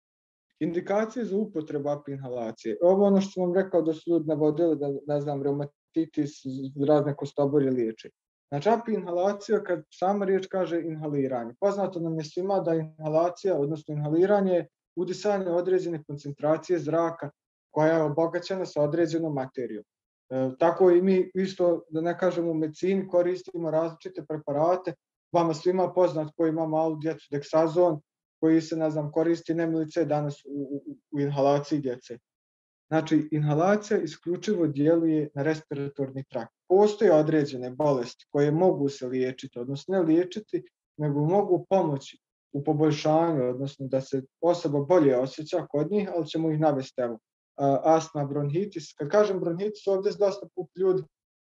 Indikacije za upotrebu api inhalacije. Ovo ono što sam vam rekao da su ljudi navodili, da ne znam, reumatitis, razne kostoborje liječi. Znači api inhalacija, kad sama riječ kaže inhaliranje. Poznato nam je svima da inhalacija, odnosno inhaliranje je udisanje određene koncentracije zraka koja je obogaćena sa određenom materijom. E, tako i mi isto, da ne kažemo u medicini, koristimo različite preparate. Vama svima poznat koji ima malu djecu, deksazon, koji se, ne znam, koristi nemilice danas u, u, u inhalaciji djece. Znači, inhalacija isključivo djeluje na respiratorni trakt. Postoje određene bolesti koje mogu se liječiti, odnosno ne liječiti, nego mogu pomoći u poboljšanju, odnosno da se osoba bolje osjeća kod njih, ali ćemo ih navesti, evo, astma, bronhitis. Kad kažem bronhitis, ovdje se dosta puta ljudi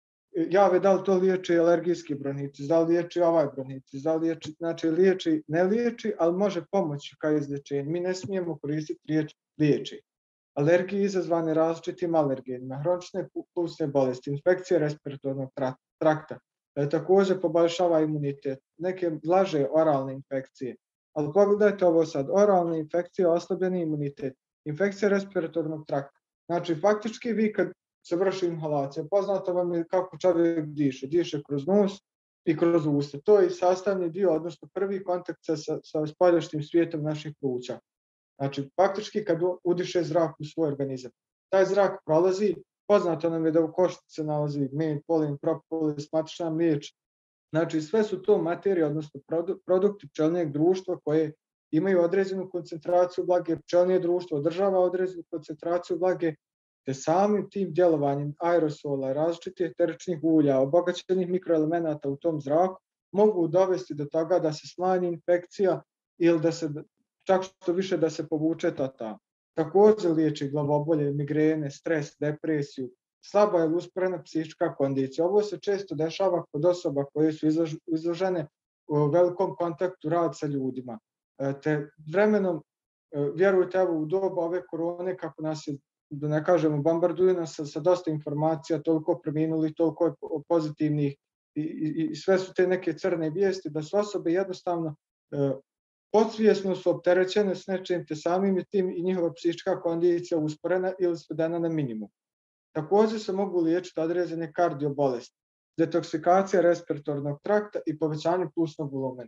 jave da li to liječi alergijski bronhitis, da li liječi ovaj bronhitis, da li liječi, znači liječi, ne liječi, ali može pomoći kao izlječenje. Mi ne smijemo koristiti riječ liječi. Alergije izazvane različitim alergenima, hronične plusne bolesti, infekcije respiratornog trakta, e, također poboljšava imunitet, neke blaže oralne infekcije. Ali pogledajte ovo sad, oralne infekcije, oslabljeni imunitet, infekcija respiratornog trakta. Znači, faktički vi kad se vrši inhalacija, poznato vam je kako čovjek diše, diše kroz nos i kroz usta. To je sastavni dio, odnosno prvi kontakt sa, sa spoljašnjim svijetom naših pluća. Znači, faktički kad udiše zrak u svoj organizam, taj zrak prolazi, poznato nam je da u košnici se nalazi med, polin, propolis, matična mliječ. Znači, sve su to materije, odnosno produkti pčelinjeg društva koje imaju određenu koncentraciju vlage, pčelinje društvo održava određenu koncentraciju vlage, te samim tim djelovanjem aerosola, različitih eteričnih ulja, obogaćenih mikroelemenata u tom zraku, mogu dovesti do toga da se smanji infekcija ili da se, čak što više da se povuče ta ta. Također liječi glavobolje, migrene, stres, depresiju, slaba ili usporena psihička kondicija. Ovo se često dešava kod osoba koje su izložene u velikom kontaktu rad sa ljudima. Te vremenom Vjerujte, evo u doba ove korone, kako nas je, da ne kažemo, bombarduju nas sa, sa dosta informacija, toliko preminuli, toliko pozitivnih i, i, i sve su te neke crne vijesti, da su osobe jednostavno e, podsvjesno su opterećene s nečim te samim i tim i njihova psihička kondicija usporena ili svedena na minimum. Također se mogu liječiti određene kardiobolesti, detoksikacija respiratornog trakta i povećanje plusnog volumena.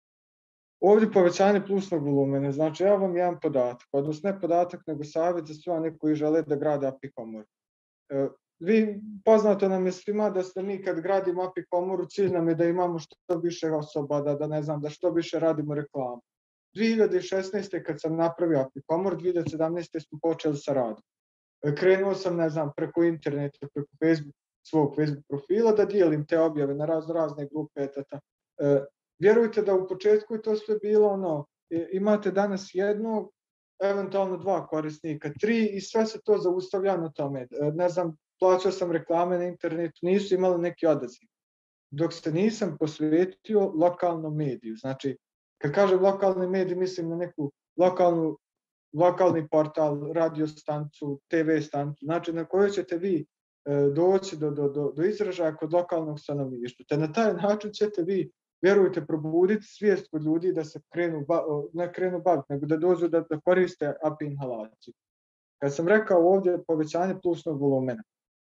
Ovdje povećanje plusnog volumena, znači ja vam jedan podatak, odnosno ne podatak, nego savjet za sve one koji žele da grade apikomoru. E, vi poznato nam je svima da ste mi kad gradimo apikomoru, cilj nam je da imamo što više osoba, da, da ne znam, da što više radimo reklamu. dvije hiljade šesnaeste. kad sam napravio apikomoru, dvije hiljade sedamnaeste. smo počeli sa radom. E, krenuo sam, ne znam, preko interneta, preko Facebook, svog Facebook profila da dijelim te objave na razno razne grupe etata. E, Vjerujte da u početku je to sve bilo ono, imate danas jednog, eventualno dva korisnika, tri i sve se to zaustavlja na tome. Ne znam, plaćao sam reklame na internetu, nisu imali neki odaziv. Dok se nisam posvetio lokalnom mediju. Znači, kad kažem lokalni medij, mislim na neku lokalnu, lokalni portal, radio stancu, te ve stancu, znači na kojoj ćete vi doći do, do, do, do izražaja kod lokalnog stanovništva. Te na taj način ćete vi, vjerujte, probuditi svijest kod ljudi da se krenu, ne krenu baviti, nego da dođu da, da koriste api inhalaciju. Kad sam rekao ovdje povećanje plusnog volumena,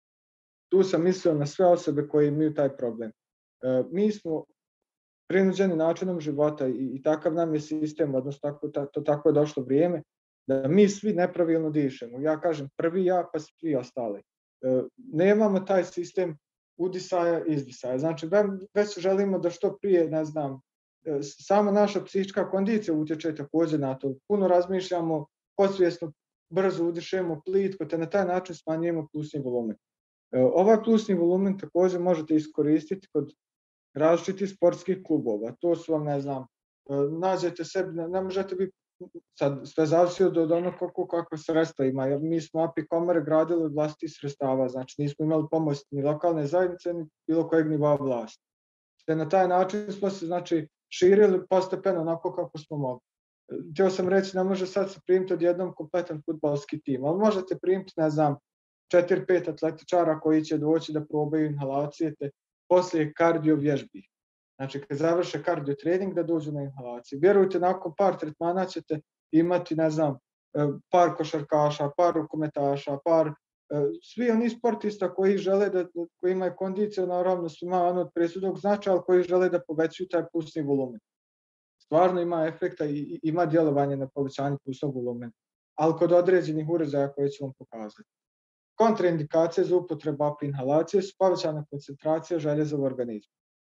tu sam mislio na sve osobe koje imaju taj problem. E, mi smo prinuđeni načinom života i, i takav nam je sistem, odnosno tako, ta, to tako je došlo vrijeme, da mi svi nepravilno dišemo. Ja kažem prvi ja, pa svi ostali. E, nemamo taj sistem udisaja i izdisaja. Znači, već želimo da što prije, ne znam, sama naša psihička kondicija utječe također na to. Puno razmišljamo, podsvjesno, brzo udišemo, plitko, te na taj način smanjujemo plusni volumen. Ovaj plusni volumen također možete iskoristiti kod različitih sportskih klubova. To su vam, ne znam, nađete sebi, ne možete biti, sad sve zavisi od onog kako, kako sredstva ima, jer mi smo apikomore gradili od vlastitih sredstava, znači nismo imali pomoć ni lokalne zajednice, ni bilo kojeg nivoa vlasti. Te na taj način smo se, znači, širili postepeno onako kako smo mogli. Htio sam reći, ne može sad se primiti odjednom kompletan fudbalski tim, ali možete primiti, ne znam, četiri pet atletičara koji će doći da probaju inhalacije, te poslije kardio vježbi. Znači, kad završe kardio trening, da dođu na inhalaciju. Vjerujte, nakon par tretmana ćete imati, ne znam, par košarkaša, par rukometaša, par, svi oni sportista koji žele da, koji imaju kondicionalno svima ono od presudnog značaja, ali koji žele da povećaju taj plusni volumen. Stvarno ima efekta i ima djelovanje na povećanje plusnog volumena, ali kod određenih uređaja koje ću vam pokazati. Kontraindikacije za upotrebu api inhalacije su povećana koncentracija željeza u organizmu.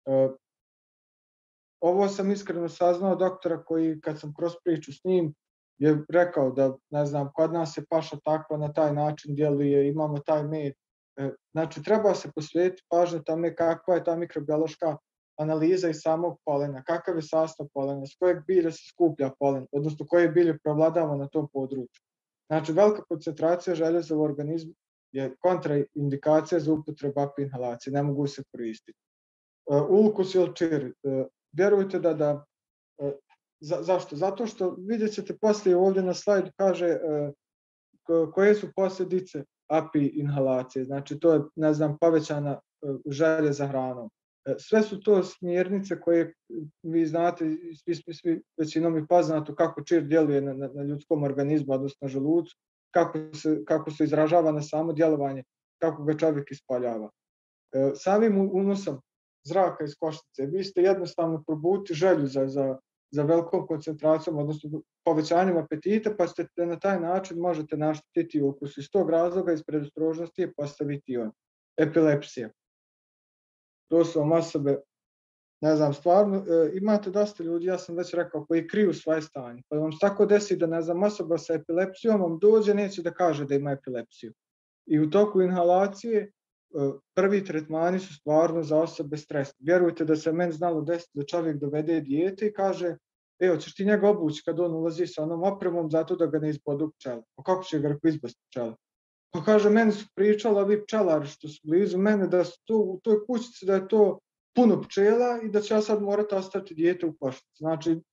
Ovo sam iskreno saznao doktora koji, kad sam kroz priču s njim, je rekao da, ne znam, kod nas je paša takva, na taj način djeluje, imamo taj med. Znači, treba se posvetiti pažnje tome kakva je ta mikrobiološka analiza iz samog polena, kakav je sastav polena, s kojeg bilja se skuplja polen, odnosno koje bilje prevladava na tom području. Znači, velika koncentracija željeza u organizmu je kontraindikacija za upotrebu api inhalacije, ne mogu se koristiti. Ulkus ili čir, vjerujte da, da za, zašto? Zato što vidjet ćete poslije ovdje na slajdu kaže koje su posljedice api inhalacije, znači to je, ne znam, povećana želja za hranom. Sve su to smjernice koje vi znate, svi, svi, svi većinom je poznato kako čir djeluje na, na, na ljudskom organizmu, odnosno na želucu, kako se, kako se izražava na samo djelovanje, kako ga čovjek ispaljava. Samim unosom zraka iz košnice, vi ste jednostavno probuditi želju za, za, za velikom koncentracijom, odnosno povećanjem apetita, pa ste na taj način možete naštetiti ukus. Iz tog razloga, iz predostrožnosti je postaviti on. Epilepsija. To su vam osobe, ne znam, stvarno, e, imate dosta ljudi, ja sam već rekao, koji kriju svoje stanje. Pa vam se tako desi da, ne znam, osoba sa epilepsijom vam dođe, neće da kaže da ima epilepsiju. I u toku inhalacije prvi tretmani su stvarno za osobe stresni. Vjerujte da se meni znalo desiti da čovjek dovede dijete i kaže, evo, ćeš ti njega obući kad on ulazi sa onom opremom zato da ga ne izbodu pčele. Pa kako će ga izbosti pčele? Pa kaže, meni su pričali ovi pčelari što su blizu mene da su tu, u toj kućici da je to puno pčela i da će ja sad morati ostaviti dijete u košnici. Znači,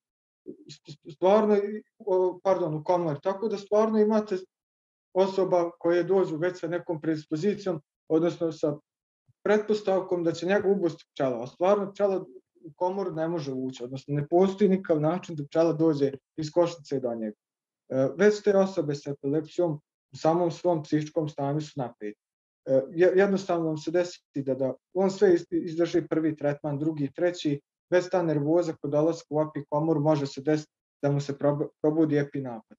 stvarno, pardon, u komori, tako da stvarno imate osoba koje dođu već sa nekom predispozicijom, odnosno sa pretpostavkom da će njega ubosti pčela, a stvarno pčela u komoru ne može ući, odnosno ne postoji nikakav način da pčela dođe iz košnice do njega. Već te osobe sa epilepsijom u samom svom psihičkom stanju su napeti. Jednostavno vam se desi da, da on sve izdrži prvi tretman, drugi, treći, već ta nervoza kod dolaska u api komoru može se desiti da mu se probudi epi napad.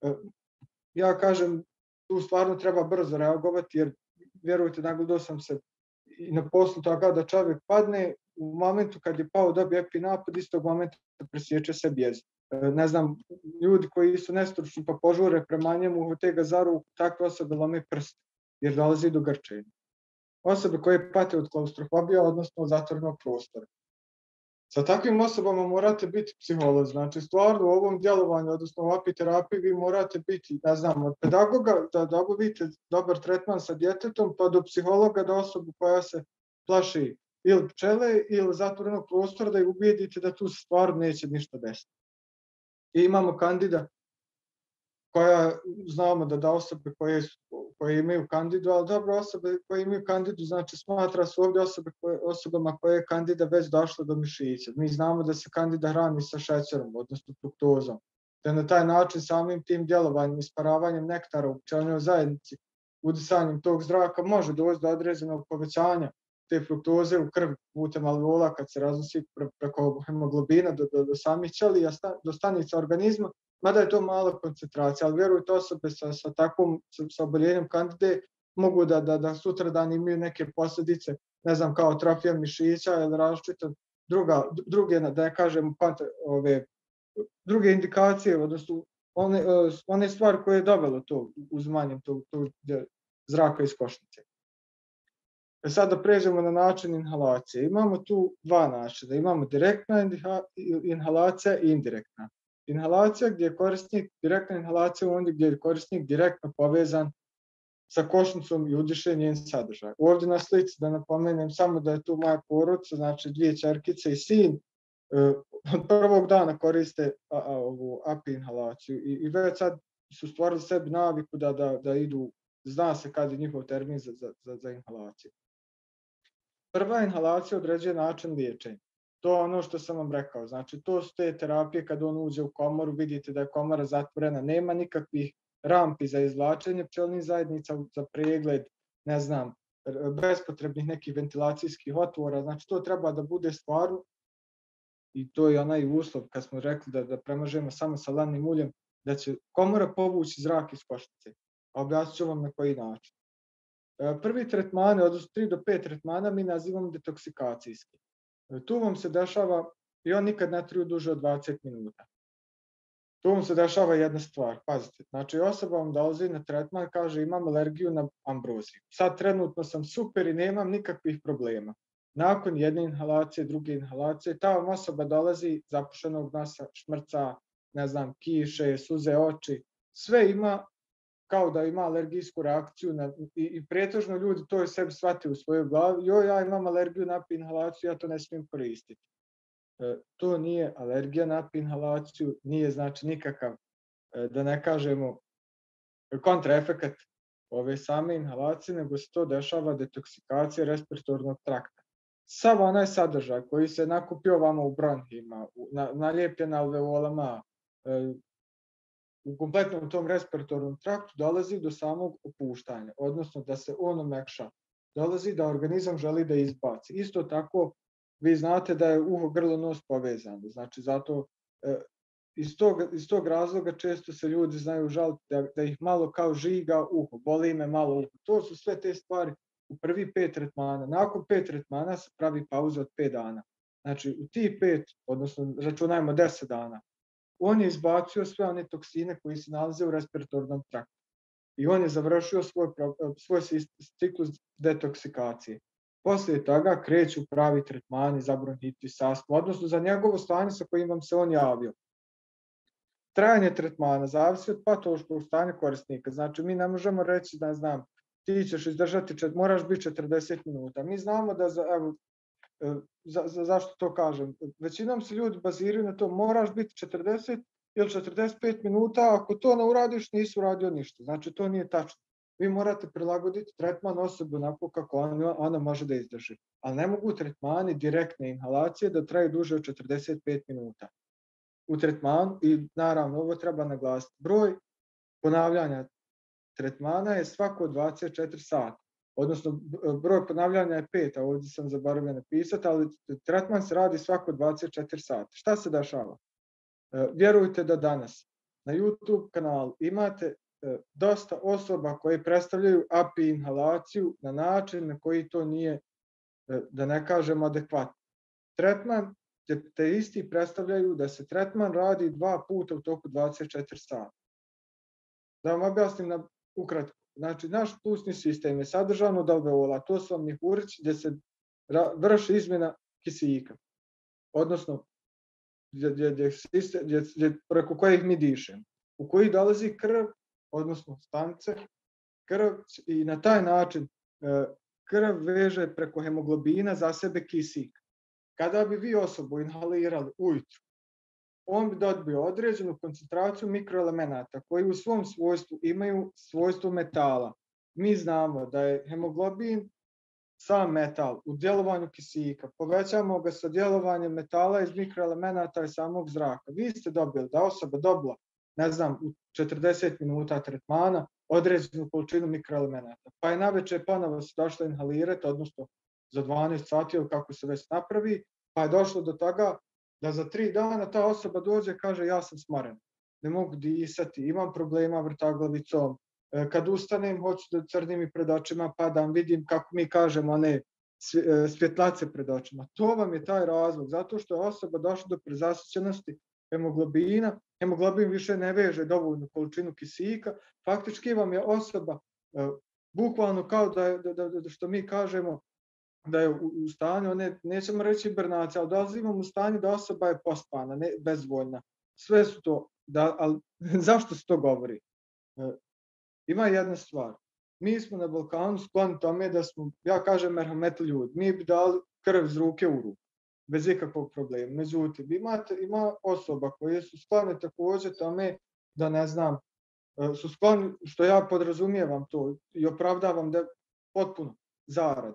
Ja kažem, tu stvarno treba brzo reagovati, jer vjerujte, nagledao sam se i na poslu toga da čovjek padne, u momentu kad je pao dobije epi napad, istog momenta presječe se bijez. Ne znam, ljudi koji su nestručni pa požure prema njemu, te ga za ruku, takve osobe lome prst, jer dolazi do grčenja. Osobe koje pate od klaustrofobija, odnosno od zatvorenog prostora. Sa takvim osobama morate biti psiholozi, znači stvarno u ovom djelovanju, odnosno u apiterapiji, vi morate biti, ne znam, od pedagoga da dobijete dobar tretman sa djetetom, pa do psihologa da osobu koja se plaši ili pčele ili zatvorenog prostora da ih ubijedite da tu stvarno neće ništa desiti. I imamo kandida koja znamo da da osobe koje, koje imaju kandidu, ali dobro, osobe koje imaju kandidu, znači smatra su ovdje osobe koje, osobama koje je kandida već došla do mišića. Mi znamo da se kandida hrani sa šećerom, odnosno fruktozom. Da na taj način samim tim djelovanjem, isparavanjem nektara u pčelinoj zajednici, udisanjem tog zraka može doći do određenog povećanja te fruktoze u krvi putem alveola kad se raznosi preko hemoglobina do, do, do samih ćelija, do stanica organizma, mada je to mala koncentracija, ali vjerujte, osobe sa, sa takvom sa, sa oboljenjem kandide mogu da, da, da sutra dan imaju neke posljedice, ne znam, kao atrofija mišića ili različite druga, druge, da ne kažem, ove, druge indikacije, odnosno one, one stvari koje je dovelo to uzmanjem tog, tog zraka iz košnice. Sad da pređemo na način inhalacije. Imamo tu dva načina. Imamo direktna inhalacija i indirektna. Inhalacija gdje je korisnik, direktna inhalacija ondje gdje je korisnik direktno povezan sa košnicom i udiše njen sadržaj. Ovdje na slici da napomenem samo da je tu moja porodica, znači dvije ćerkice i sin, od prvog dana koriste a, a, ovu api inhalaciju i, i već sad su stvorili sebi naviku da, da, da idu, zna se kad je njihov termin za, za, za inhalaciju. Prva inhalacija određuje način liječenja. To je ono što sam vam rekao. Znači, to su te terapije kad on uđe u komoru, vidite da je komora zatvorena, nema nikakvih rampi za izvlačenje pčelnih zajednica, za pregled, ne znam, bespotrebnih nekih ventilacijskih otvora. Znači, to treba da bude stvarno, i to je onaj uslov kad smo rekli da, da premažemo samo sa lanim uljem, da će komora povući zrak iz košnice. Objasnit ću vam na koji način. Prvi tretman, odnosno tri do pet tretmana, mi nazivamo detoksikacijski. Tu vam se dešava, i on nikad ne traju duže od dvadeset minuta. Tu vam se dešava jedna stvar, pazite, znači osoba vam dolazi na tretman, kaže imam alergiju na ambroziju. Sad trenutno sam super i nemam nikakvih problema. Nakon jedne inhalacije, druge inhalacije, ta vam osoba dolazi zapušenog nosa, šmrca, ne znam, kiše, suze oči, sve ima kao da ima alergijsku reakciju na, i, i pretežno ljudi to je sebi shvati u svojoj glavi, joj, ja imam alergiju na api inhalaciju, ja to ne smijem koristiti. E, to nije alergija na api inhalaciju, nije znači nikakav, e, da ne kažemo, kontraefekat ove same inhalacije, nego se to dešava detoksikacija respiratornog trakta. Sav onaj sadržaj koji se nakupio vama u bronhima, na, nalijepljen na alveolama, e, u kompletnom tom respiratornom traktu dolazi do samog opuštanja, odnosno da se on omekša. Dolazi da organizam želi da izbaci. Isto tako, vi znate da je uho, grlo, nos povezano. Znači, zato e, iz, tog, iz tog razloga često se ljudi znaju žaliti da, da ih malo kao žiga uho, boli me malo uho. To su sve te stvari u prvi pet tretmana. Nakon pet tretmana se pravi pauza od pet dana. Znači, u ti pet, odnosno računajmo deset dana, on je izbacio sve one toksine koji se nalaze u respiratornom traktu. I on je završio svoj, svoj ciklus detoksikacije. Poslije toga kreću pravi tretmani za bronhitis, astmu, odnosno za njegovo stanje sa kojim vam se on javio. Trajanje tretmana zavisi od patološkog stanja korisnika. Znači, mi ne možemo reći da, znam, ti ćeš izdržati, moraš biti četrdeset minuta. Mi znamo da za, evo, za, za, zašto to kažem? Većinom se ljudi baziraju na to, moraš biti četrdeset ili četrdeset pet minuta, ako to ne uradiš, nisi uradio ništa. Znači, to nije tačno. Vi morate prilagoditi tretman osobi onako kako ona, ona može da izdrži. Ali ne mogu tretmani direktne inhalacije da traju duže od četrdeset pet minuta. U tretmanu, i naravno ovo treba naglasiti, broj ponavljanja tretmana je svako dvadeset četiri sata. Odnosno, broj ponavljanja je pet, a ovdje sam zaboravio napisati, ali tretman se radi svako dvadeset četiri sata. Šta se dešava? Vjerujte da danas na YouTube kanalu imate dosta osoba koje predstavljaju A P I inhalaciju na način na koji to nije, da ne kažem, adekvatno. Tretman, te, te isti predstavljaju da se tretman radi dva puta u toku dvadeset četiri sata. Da vam objasnim na, ukratko. Znači, naš plusni sistem je sadržan od alveola, to su vam mjehurići gdje se vrši izmjena kisika. Odnosno, gdje, gdje, gdje, gdje, preko kojih mi dišemo. U koji dolazi krv, odnosno stanice, krv, i na taj način krv veže preko hemoglobina za sebe kisik. Kada bi vi osobu inhalirali ujutru, on bi dobio određenu koncentraciju mikroelemenata koji u svom svojstvu imaju svojstvo metala. Mi znamo da je hemoglobin sam metal u djelovanju kisika. Povećamo ga sa djelovanjem metala iz mikroelemenata i samog zraka. Vi ste dobili da osoba dobila, ne znam, u četrdeset minuta tretmana određenu količinu mikroelemenata. Pa je navečer ponovo se došlo inhalirati, odnosno za dvanaest sati ili kako se već napravi, pa je došlo do toga da za tri dana ta osoba dođe i kaže ja sam smoren, ne mogu disati, imam problema vrtoglavicom, kad ustanem hoću da crnim i pred očima, padam, vidim kako mi kažemo, one svjetlace pred očima. To vam je taj razlog, zato što je osoba došla do prezasićenosti hemoglobina, hemoglobin više ne veže dovoljnu količinu kisika, faktički vam je osoba bukvalno kao da, je, da, da, da što mi kažemo, da je u stanju, ne, nećemo reći hibernacija, ali dolazimo u stanju da osoba je pospana, ne, bezvoljna. Sve su to, da, ali zašto se to govori? E, ima jedna stvar. Mi smo na Balkanu skloni tome da smo, ja kažem merhametli ljudi, mi bi dali krv iz ruke u ruku, bez ikakvog problema. Međutim, imate, ima osoba koje su sklone također tome da, ne znam, su skloni, što ja podrazumijevam to i opravdavam da potpuno zarad.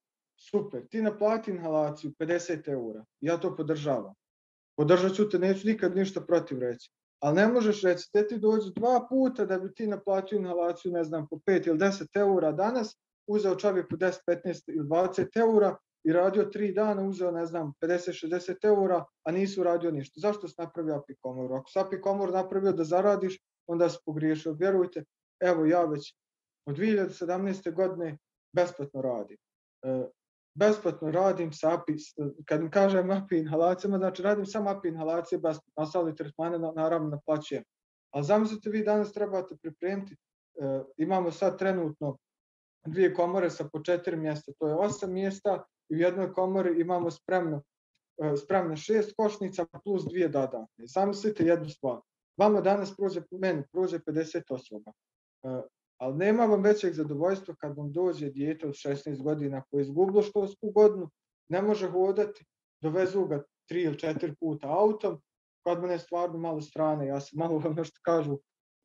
Super, ti naplati inhalaciju pedeset eura, ja to podržavam. Podržat ću te, neću nikad ništa protiv reći. Ali ne možeš reći, te ti dođu dva puta da bi ti naplatio inhalaciju, ne znam, po pet ili deset eura danas, uzeo čovjek po deset, petnaest ili dvadeset eura i radio tri dana, uzeo, ne znam, pedeset, šezdeset eura, a nisu radio ništa. Zašto si napravio apikomoru? Ako si apikomoru napravio da zaradiš, onda si pogriješio. Vjerujte, evo ja već od dvije hiljade sedamnaeste. godine besplatno radim. E, besplatno radim sa A P I, kad mi kažem A P I inhalacijama, znači radim samo A P I inhalacije besplatno, ostali tretmane naravno naplaćujem. Ali zamislite, vi danas trebate pripremiti, e, imamo sad trenutno dvije komore sa po četiri mjesta, to je osam mjesta i u jednoj komori imamo spremno, e, spremno šest košnica plus dvije dodatne. Zamislite jednu stvar, vama danas prođe, meni prođe pedeset osoba. E, Ali nema vam većeg zadovoljstva kad vam dođe dijete od šesnaest godina koje je izgubilo školsku godinu, ne može hodati, dovezu ga tri ili četiri puta autom, kod mene je stvarno malo strane, ja sam malo ono što kažu,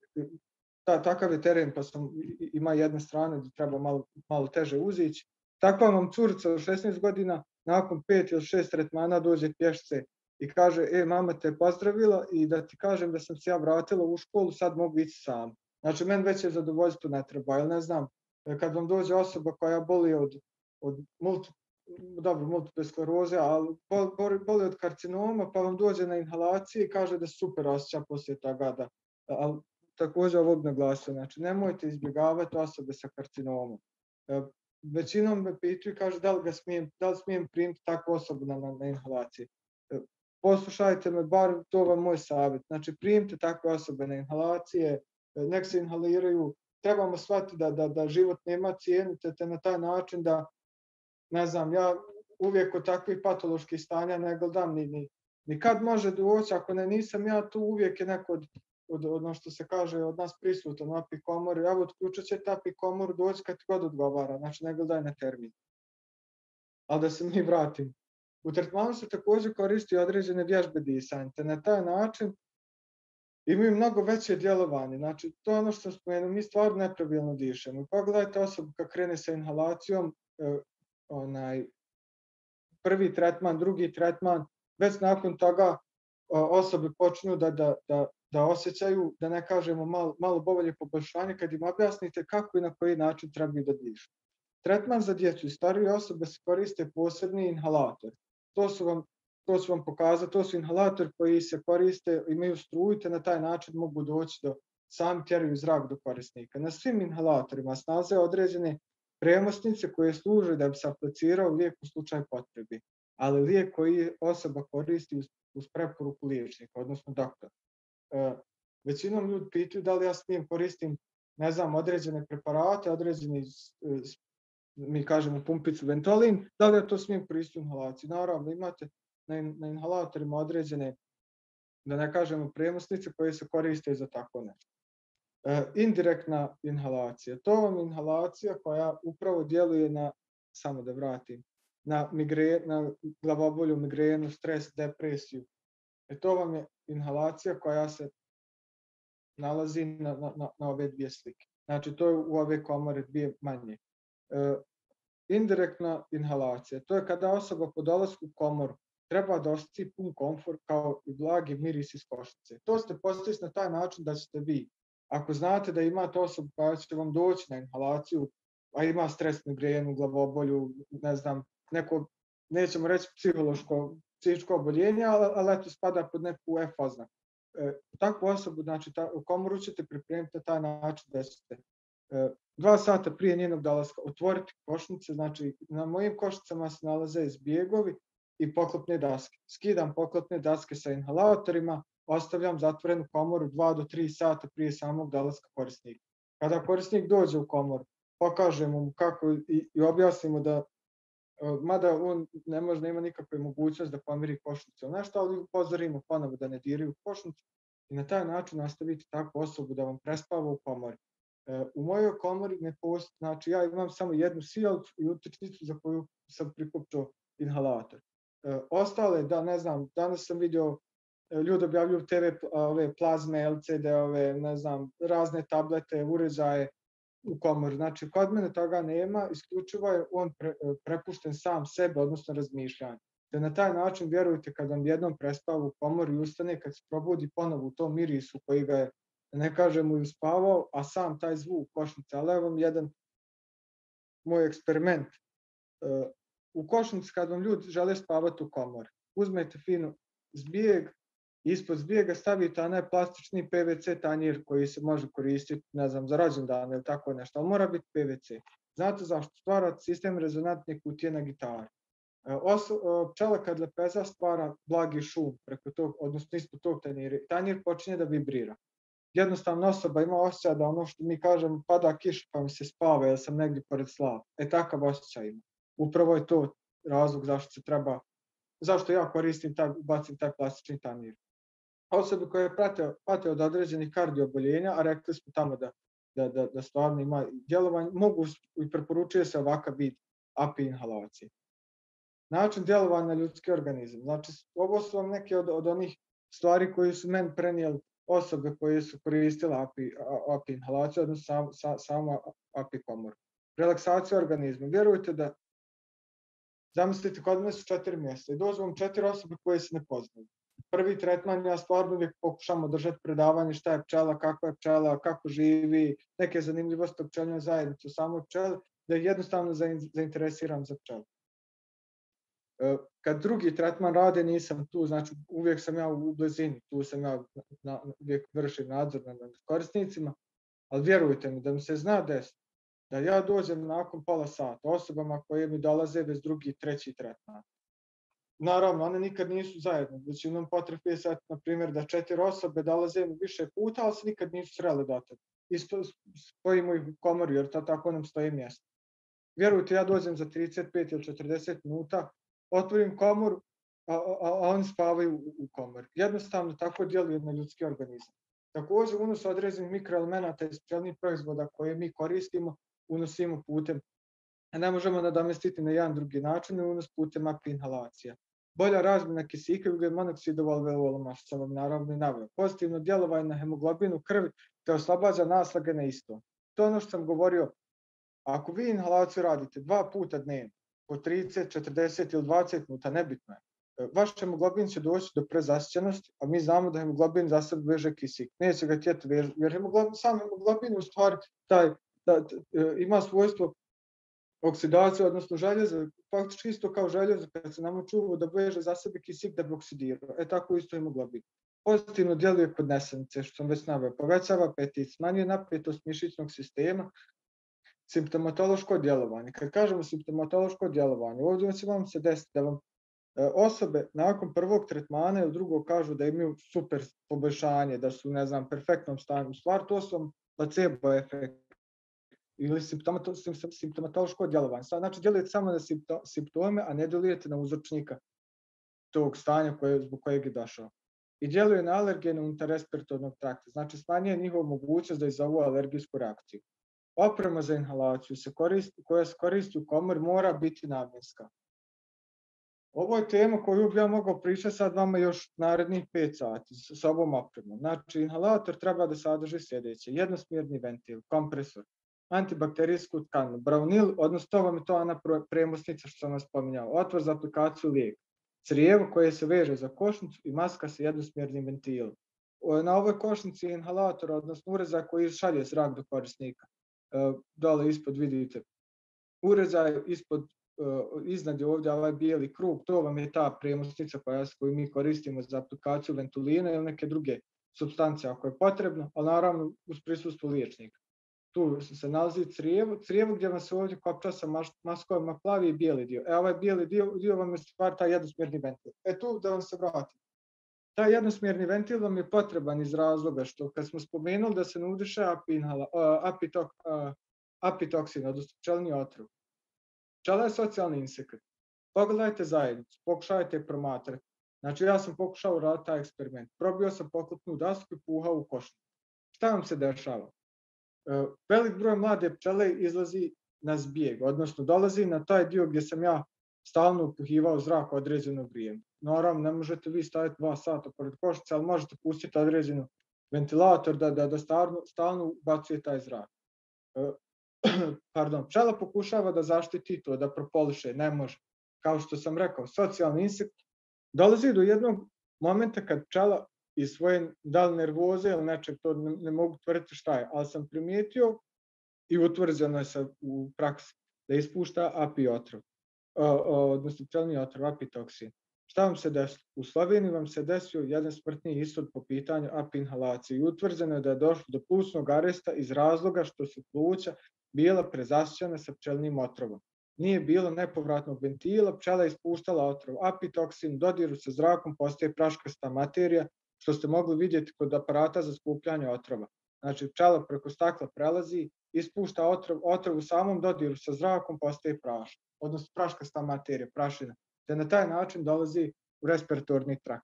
ta, takav je teren pa sam, ima jedna strana gdje treba malo, malo teže uzići. Takva vam curica od šesnaest godina nakon pet ili šest tretmana dođe pješce i kaže, e, mama te pozdravila i da ti kažem da sam se ja vratila u školu, sad mogu ići sam. Znači, meni veće zadovoljstvo ne treba, ili ne znam, kad vam dođe osoba koja boli od, od multi, dobro, multiple skleroze, ali boli, boli od karcinoma, pa vam dođe na inhalacije i kaže da super osjeća poslije toga. Da, ali također ovog naglasio, znači, nemojte izbjegavati osobe sa karcinomom. Većinom me pitaju i kaže da li, ga smijem, da li smijem primiti takvu osobu na, na, na inhalacije. Poslušajte me, bar to vam moj savjet. Znači, primite takve osobe na inhalacije, nek se inhaliraju, trebamo shvatiti da, da, da život nema cijenu, te, te na taj način da, ne znam, ja uvijek od takvih patoloških stanja ne gledam ni, ni, ni kad može doći, ako ne nisam ja tu, uvijek je neko od, od, od ono što se kaže od nas prisutan u apikomoru, ja odključat će ta apikomoru, doći kad god odgovara, znači ne gledaj na termin. Ali da se mi vratim, U tretmanu se također koristi određene vježbe disanja, te na taj način imaju mnogo veće djelovanje. Znači, to je ono što sam spomenuo, mi stvarno nepravilno dišemo. Pogledajte osobu kad krene sa inhalacijom, eh, onaj, prvi tretman, drugi tretman, već nakon toga osobe počnu da, da, da, da osjećaju, da ne kažemo malo, malo bolje poboljšanje kad im objasnite kako i na koji način trebaju da dišu. Tretman za djecu i starije osobe se koriste posebni inhalator. To su vam, to su vam pokazati, to su inhalatori koji se koriste, imaju struju, te na taj način mogu doći do, sami tjeraju zrak do korisnika. Na svim inhalatorima se nalaze određene premosnice koje služe da bi se aplicirao lijek u slučaju potrebe, ali lijek koji osoba koristi uz, uz preporuku liječnika, odnosno doktora. E, većinom ljudi pitaju da li ja smijem koristim, ne znam, određene preparate, određeni, mi kažemo pumpicu Ventolin, da li ja to smijem koristiti u inhalaciji. Naravno, imate na, na inhalatorima određene, da ne kažemo, premosnice koje se koriste za tako nešto. E, indirektna inhalacija. To vam je inhalacija koja upravo djeluje na, samo da vratim, na, migre, na glavobolju, migrenu, stres, depresiju. E, to vam je inhalacija koja se nalazi na, na, na ove dvije slike. Znači, to je u ove komore dvije manje. E, indirektna inhalacija. To je kada osoba po dolasku u komoru treba da osjeti pun komfort kao i blagi miris iz košnice. To ste postigli na taj način da ćete vi, ako znate da imate osobu koja će vam doći na inhalaciju, a ima stres, migrenu, glavobolju, ne znam, neko, nećemo reći psihološko, psihičko oboljenje, ali, ali eto spada pod neku F oznaku. E, takvu osobu, znači, ta, u komoru ćete pripremiti na taj način da ćete e, dva sata prije njenog dolaska otvoriti košnice, znači na mojim košnicama se nalaze zbjegovi i poklopne daske. Skidam poklopne daske sa inhalatorima, ostavljam zatvorenu komoru dva do tri sata prije samog dolaska korisnika. Kada korisnik dođe u komoru, pokažemo mu kako i, i objasnimo da, mada on ne može, nema nikakve mogućnost da pomiri košnicu ili nešto, ali upozorimo ponovo da ne diraju košnicu i na taj način nastaviti takvu osobu da vam prespava u komori. U mojoj komori ne postoji, znači ja imam samo jednu sijalicu i utičnicu za koju sam prikupčao inhalator. Ostale, da ne znam, danas sam vidio ljudi objavljuju te ve ove plazme, L C D-ove, ne znam, razne tablete, uređaje u komori. Znači, kod mene toga nema, isključivo je on pre, prepušten sam sebe, odnosno razmišljanje. Te na taj način, vjerujte, kad vam jednom prespava u komori i ustane, kad se probudi ponovo u tom mirisu koji ga je, ne kažem, uspavao, a sam taj zvuk košnice. Ali evo vam jedan moj eksperiment. U košnici, kad vam ljudi žele spavati u komori, uzmete fino zbijeg, ispod zbijega stavite onaj plastični P V C tanjir koji se može koristiti, ne znam, za rođendan ili tako nešto, ali mora biti P V C. Znate zašto? Stvara sistem rezonantne kutije na gitaru. Pčela kad lepeza stvara blagi šum preko tog, odnosno ispod tog tanjira. Tanjir počinje da vibrira. Jednostavno osoba ima osjećaj da ono što mi kažemo pada kiša pa mi se spava jer sam negdje pored slava. E takav osjećaj ima. Upravo je to razlog zašto se treba, zašto ja koristim taj, bacim taj plastični tanjir. Osobe koje prate, pate od određenih kardioboljenja, a rekli smo tamo da, da, da, da stvarno ima djelovanje, mogu i preporučuje se ovakav vid A P I inhalacije. Način djelovanja na ljudski organizam. Znači, ovo su vam neke od, od onih stvari koje su meni prenijeli osobe koje su koristile A P I, A P I inhalaciju, odnosno sam, sa, samo A P I komoru. Relaksacija organizma. Vjerujte da, zamislite, kod mene su četiri mjesta i dođu vam četiri osobe koje se ne poznaju. Prvi tretman, ja stvarno uvijek pokušam održati predavanje šta je pčela, kakva je pčela, kako živi, neke zanimljivosti o pčelinoj zajednici u samoj pčeli, da ih jednostavno zainteresiram za pčelu. Kad drugi tretman rade, nisam tu, znači uvijek sam ja u blizini, tu sam ja, na, uvijek vršim nadzor nad korisnicima, ali vjerujte mi da mi se zna desiti da ja dođem nakon pola sata osobama koje mi dolaze bez drugi i treći tretman. Naravno, one nikad nisu zajedno, većinom potrebe sad, na primjer, da četiri osobe dolaze više puta, ali se nikad nisu sreli do tada. I stojimo ih u komori, jer to tako nam stoji mjesto. Vjerujte, ja dođem za trideset pet ili četrdeset minuta, otvorim komoru, a, a, a oni spavaju u, u komori. Jednostavno tako djeluje na ljudski organizam. Također, unos određenih mikroelemenata iz pčelinjih proizvoda koje mi koristimo, unosimo putem, a ne možemo nadomestiti na jedan drugi način, unos putem A P I inhalacija. bolja razmjena kisika i ugljen monoksida u alveolama, što sam vam naravno i naveo. Pozitivno djelovanje na hemoglobin u krvi te oslobađa naslage na isto. To je ono što sam govorio. Ako vi inhalaciju radite dva puta dnevno, po trideset, četrdeset ili dvadeset minuta, nebitno je. Vaš hemoglobin će doći do prezasićenosti, a mi znamo da hemoglobin za sebe veže kisik. Neće ga tjeti veže, jer hemoglobin, sam hemoglobin u stvari taj, da, ima svojstvo oksidacije, odnosno željeza, faktički isto kao željezo kad se namoči u vodu da veže za sebe kisik da bi oksidirao. E tako isto hemoglobin. Pozitivno djeluje kod nesanice, što sam već naveo, povećava apetit, smanjuje napetost mišićnog sistema, simptomatološko djelovanje. Kad kažemo simptomatološko djelovanje, ovdje će vam se desiti da vam osobe nakon prvog tretmana ili drugog kažu da imaju super poboljšanje, da su, ne znam, perfektnom stanju. U stvari, to su placebo efekt ili simptomatološko djelovanje. Znači, djelujete samo na simptome, a ne djelujete na uzročnika tog stanja koje, zbog kojeg je došao. I djeluje na alergene unutar respiratornog trakta. Znači, smanjuje njihovu mogućnost da izovu alergijsku reakciju. Oprema za inhalaciju se koristi, koja se koristi u komori mora biti namjenska. Ovo je tema koju bi ja mogao pričati sad vama još narednih pet sati s ovom opremom. Znači, inhalator treba da sadrži sljedeće. Jednosmjerni ventil, kompresor, antibakterijsku tkanu, braunil, odnosno to vam je to ona premosnica što sam vam spominjao, otvor za aplikaciju lijeka, crijevo koje se veže za košnicu i maska sa jednosmjernim ventilom. Na ovoj košnici je inhalator, odnosno uređaj koji šalje zrak do korisnika. Dole ispod vidite uređaj, ispod iznad je ovdje ovaj bijeli krug, to vam je ta premosnica koju mi koristimo za aplikaciju ventulina ili neke druge supstancije ako je potrebno, ali naravno uz prisustvo liječnika. Tu se nalazi crijevo, crijevo gdje vam se ovdje kopča sa maskovima plavi i bijeli dio. E ovaj bijeli dio, dio vam je stvar taj jednosmjerni ventil. E tu da vam se vratim. Taj jednosmjerni ventil vam je potreban iz razloga što kad smo spomenuli da se ne udiše apitok, apitoksin, odnosno pčelni otrov. Pčela je socijalni insekt. Pogledajte zajednicu, pokušajte je promatrati. Znači ja sam pokušao raditi taj eksperiment. Probio sam poklopnu dasku i puhao u košnicu. Šta vam se dešava? Velik broj mlade pčele izlazi na zbijeg, odnosno dolazi na taj dio gdje sam ja stalno upuhivao zrak određeno vrijeme. Naravno, ne možete vi staviti dva sata pored košnice, ali možete pustiti određenu ventilator da, da, da stalno, stalno ubacuje taj zrak. Pardon, pčela pokušava da zaštiti to, da propoliše, ne može. Kao što sam rekao, socijalni insekt dolazi do jednog momenta kad pčela iz svoje da li nervoze ili nečeg, to ne, ne mogu tvrditi šta je, ali sam primijetio i utvrđeno je u praksi da ispušta api otrov, odnosno pčelni otrov, apitoksin. Šta vam se desilo? U Sloveniji vam se desio jedan smrtni ishod po pitanju api inhalacije i utvrđeno je da je došlo do plućnog aresta iz razloga što su pluća bila prezasićena sa pčelnim otrovom. Nije bilo nepovratnog ventila, pčela je ispuštala otrov. Apitoksin, dodiru sa zrakom, postaje praškasta materija, što ste mogli vidjeti kod aparata za skupljanje otrova. Znači, pčela preko stakla prelazi, ispušta otrov, otrov u samom dodiru sa zrakom postaje praš, odnosno praškasta materija, prašina, te na taj način dolazi u respiratorni trakt.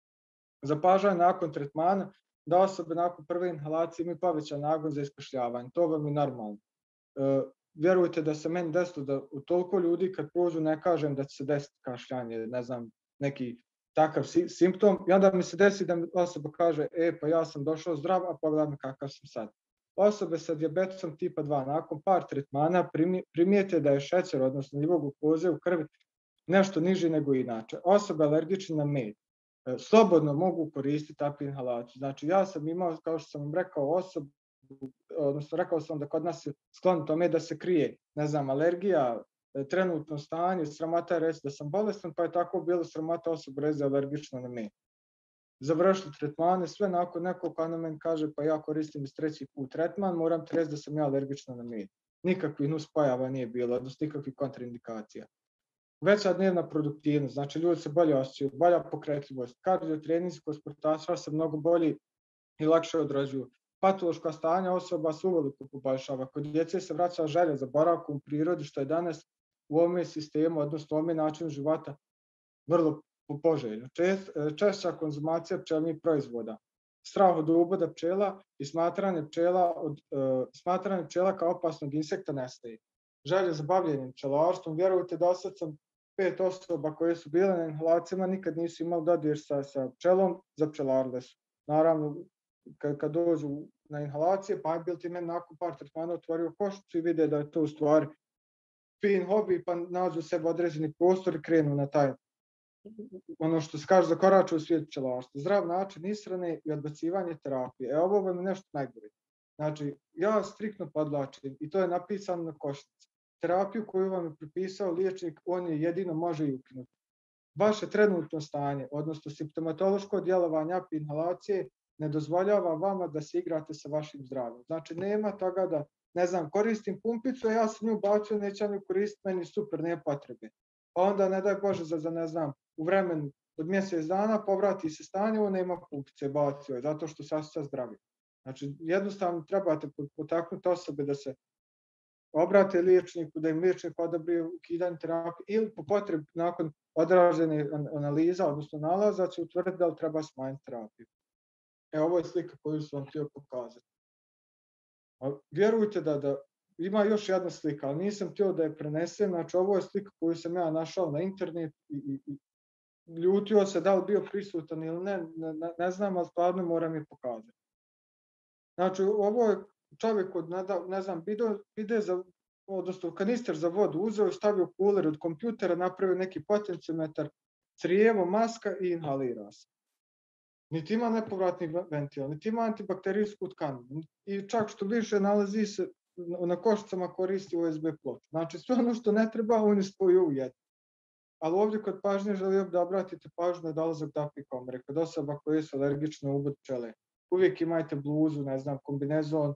Zapažanje nakon tretmana da osobe nakon prve inhalacije imaju povećan nagon za iskašljavanje. To vam je normalno. E, vjerujte da se meni desilo da u toliko ljudi kad prođu ne kažem da će se desiti kašljanje, ne znam, neki takav si, simptom, i onda mi se desi da mi osoba kaže, e pa ja sam došao zdrav, a pogledaj mi kakav sam sad. Osobe sa dijabetesom tipa dva nakon par tretmana primijete da je šećer, odnosno nivo glukoze u krvi nešto niži nego inače. Osobe alergične na med e, slobodno mogu koristiti api inhalaciju. Znači ja sam imao, kao što sam vam rekao, osobu, odnosno rekao sam da kod nas je sklon tome da se krije, ne znam, alergija, trenutno stanje, sramota je reći da sam bolestan, pa je tako bilo sramota osoba reći da je alergična na med. Završili tretmane, sve nakon nekog kada meni kaže pa ja koristim iz treći put tretman, moram ti reći da sam ja alergična na med. Nikakvih nuspojava nije bilo, odnosno nikakvih kontraindikacija. Veća dnevna produktivnost, znači ljudi se bolje osjećaju, bolja pokretljivost, kardiotreninsko sportaštvo se mnogo bolje i lakše odrađuju. Patološka stanja osoba se uveliko poboljšava. Kod djece se vraća želja za boravkom u prirodi, što je danas u ovome sistemu, odnosno u ovome načinu života, vrlo poželjno. Čest, češća konzumacija pčelnih proizvoda, strah od uboda pčela i smatranje pčela, od, uh, smatranje pčela kao opasnog insekta nestaje. Želja za bavljenjem pčelarstvom, vjerujte da sad sam pet osoba koje su bile na inhalacijama nikad nisu imali dodir sa, sa pčelom, zapčelarile su. Naravno, kad, kad dođu na inhalacije, pa je bil ti meni nakon par tretmana otvorio košnicu i vide da je to u stvari fin hobi, pa nađu sebe određeni prostor i krenu na taj, ono što se kaže, zakoraču u svijet pčelarstva. Zdrav način ishrane i odbacivanje terapije. E, ovo vam je nešto najgore. Znači, ja striktno podlačim i to je napisano na košnici. Terapiju koju vam je propisao liječnik, on je jedino može i ukinuti. Vaše trenutno stanje, odnosno simptomatološko djelovanje A P I inhalacije, ne dozvoljava vama da se igrate sa vašim zdravljem. Znači, nema toga da, ne znam, koristim pumpicu, a ja sam nju bacio, neće nju koristiti, meni super, nije potrebe. Pa onda, ne daj Bože, za, za ne znam, u vremenu od mjesec dana povrati se stanje, on nema pumpice, bacio je, zato što se osjeća zdravlje. Znači, jednostavno trebate potaknuti osobe da se obrate liječniku, da im liječnik odabri ukidanje terapije ili po potrebi nakon odrađene analiza, odnosno nalaza, će utvrditi da li treba smanjiti terapiju. E, ovo je slika koju sam vam htio pokazati. A vjerujte da, da ima još jedna slika, ali nisam htio da je prenesem. Znači, ovo je slika koju sam ja našao na internetu i, i, i ljutio se da li bio prisutan ili ne, ne, ne znam, ali stvarno moram je pokazati. Znači, ovo je čovjek od, ne znam, bide, bide za, odnosno kanister za vodu uzeo i stavio kuler od kompjutera, napravio neki potenciometar, crijevo, maska i inhalira se. Niti ima nepovratni ventil, niti ima antibakterijsku tkaninu. I čak što više nalazi se, na košicama koristi U S B ploču. Znači, sve ono što ne treba, oni spoju u jedno. Ali ovdje kod pažnje želim da obratite pažnju na dolazak do apikomore, kod osoba koje su alergične na ubod pčele. Uvijek imajte bluzu, ne znam, kombinezon.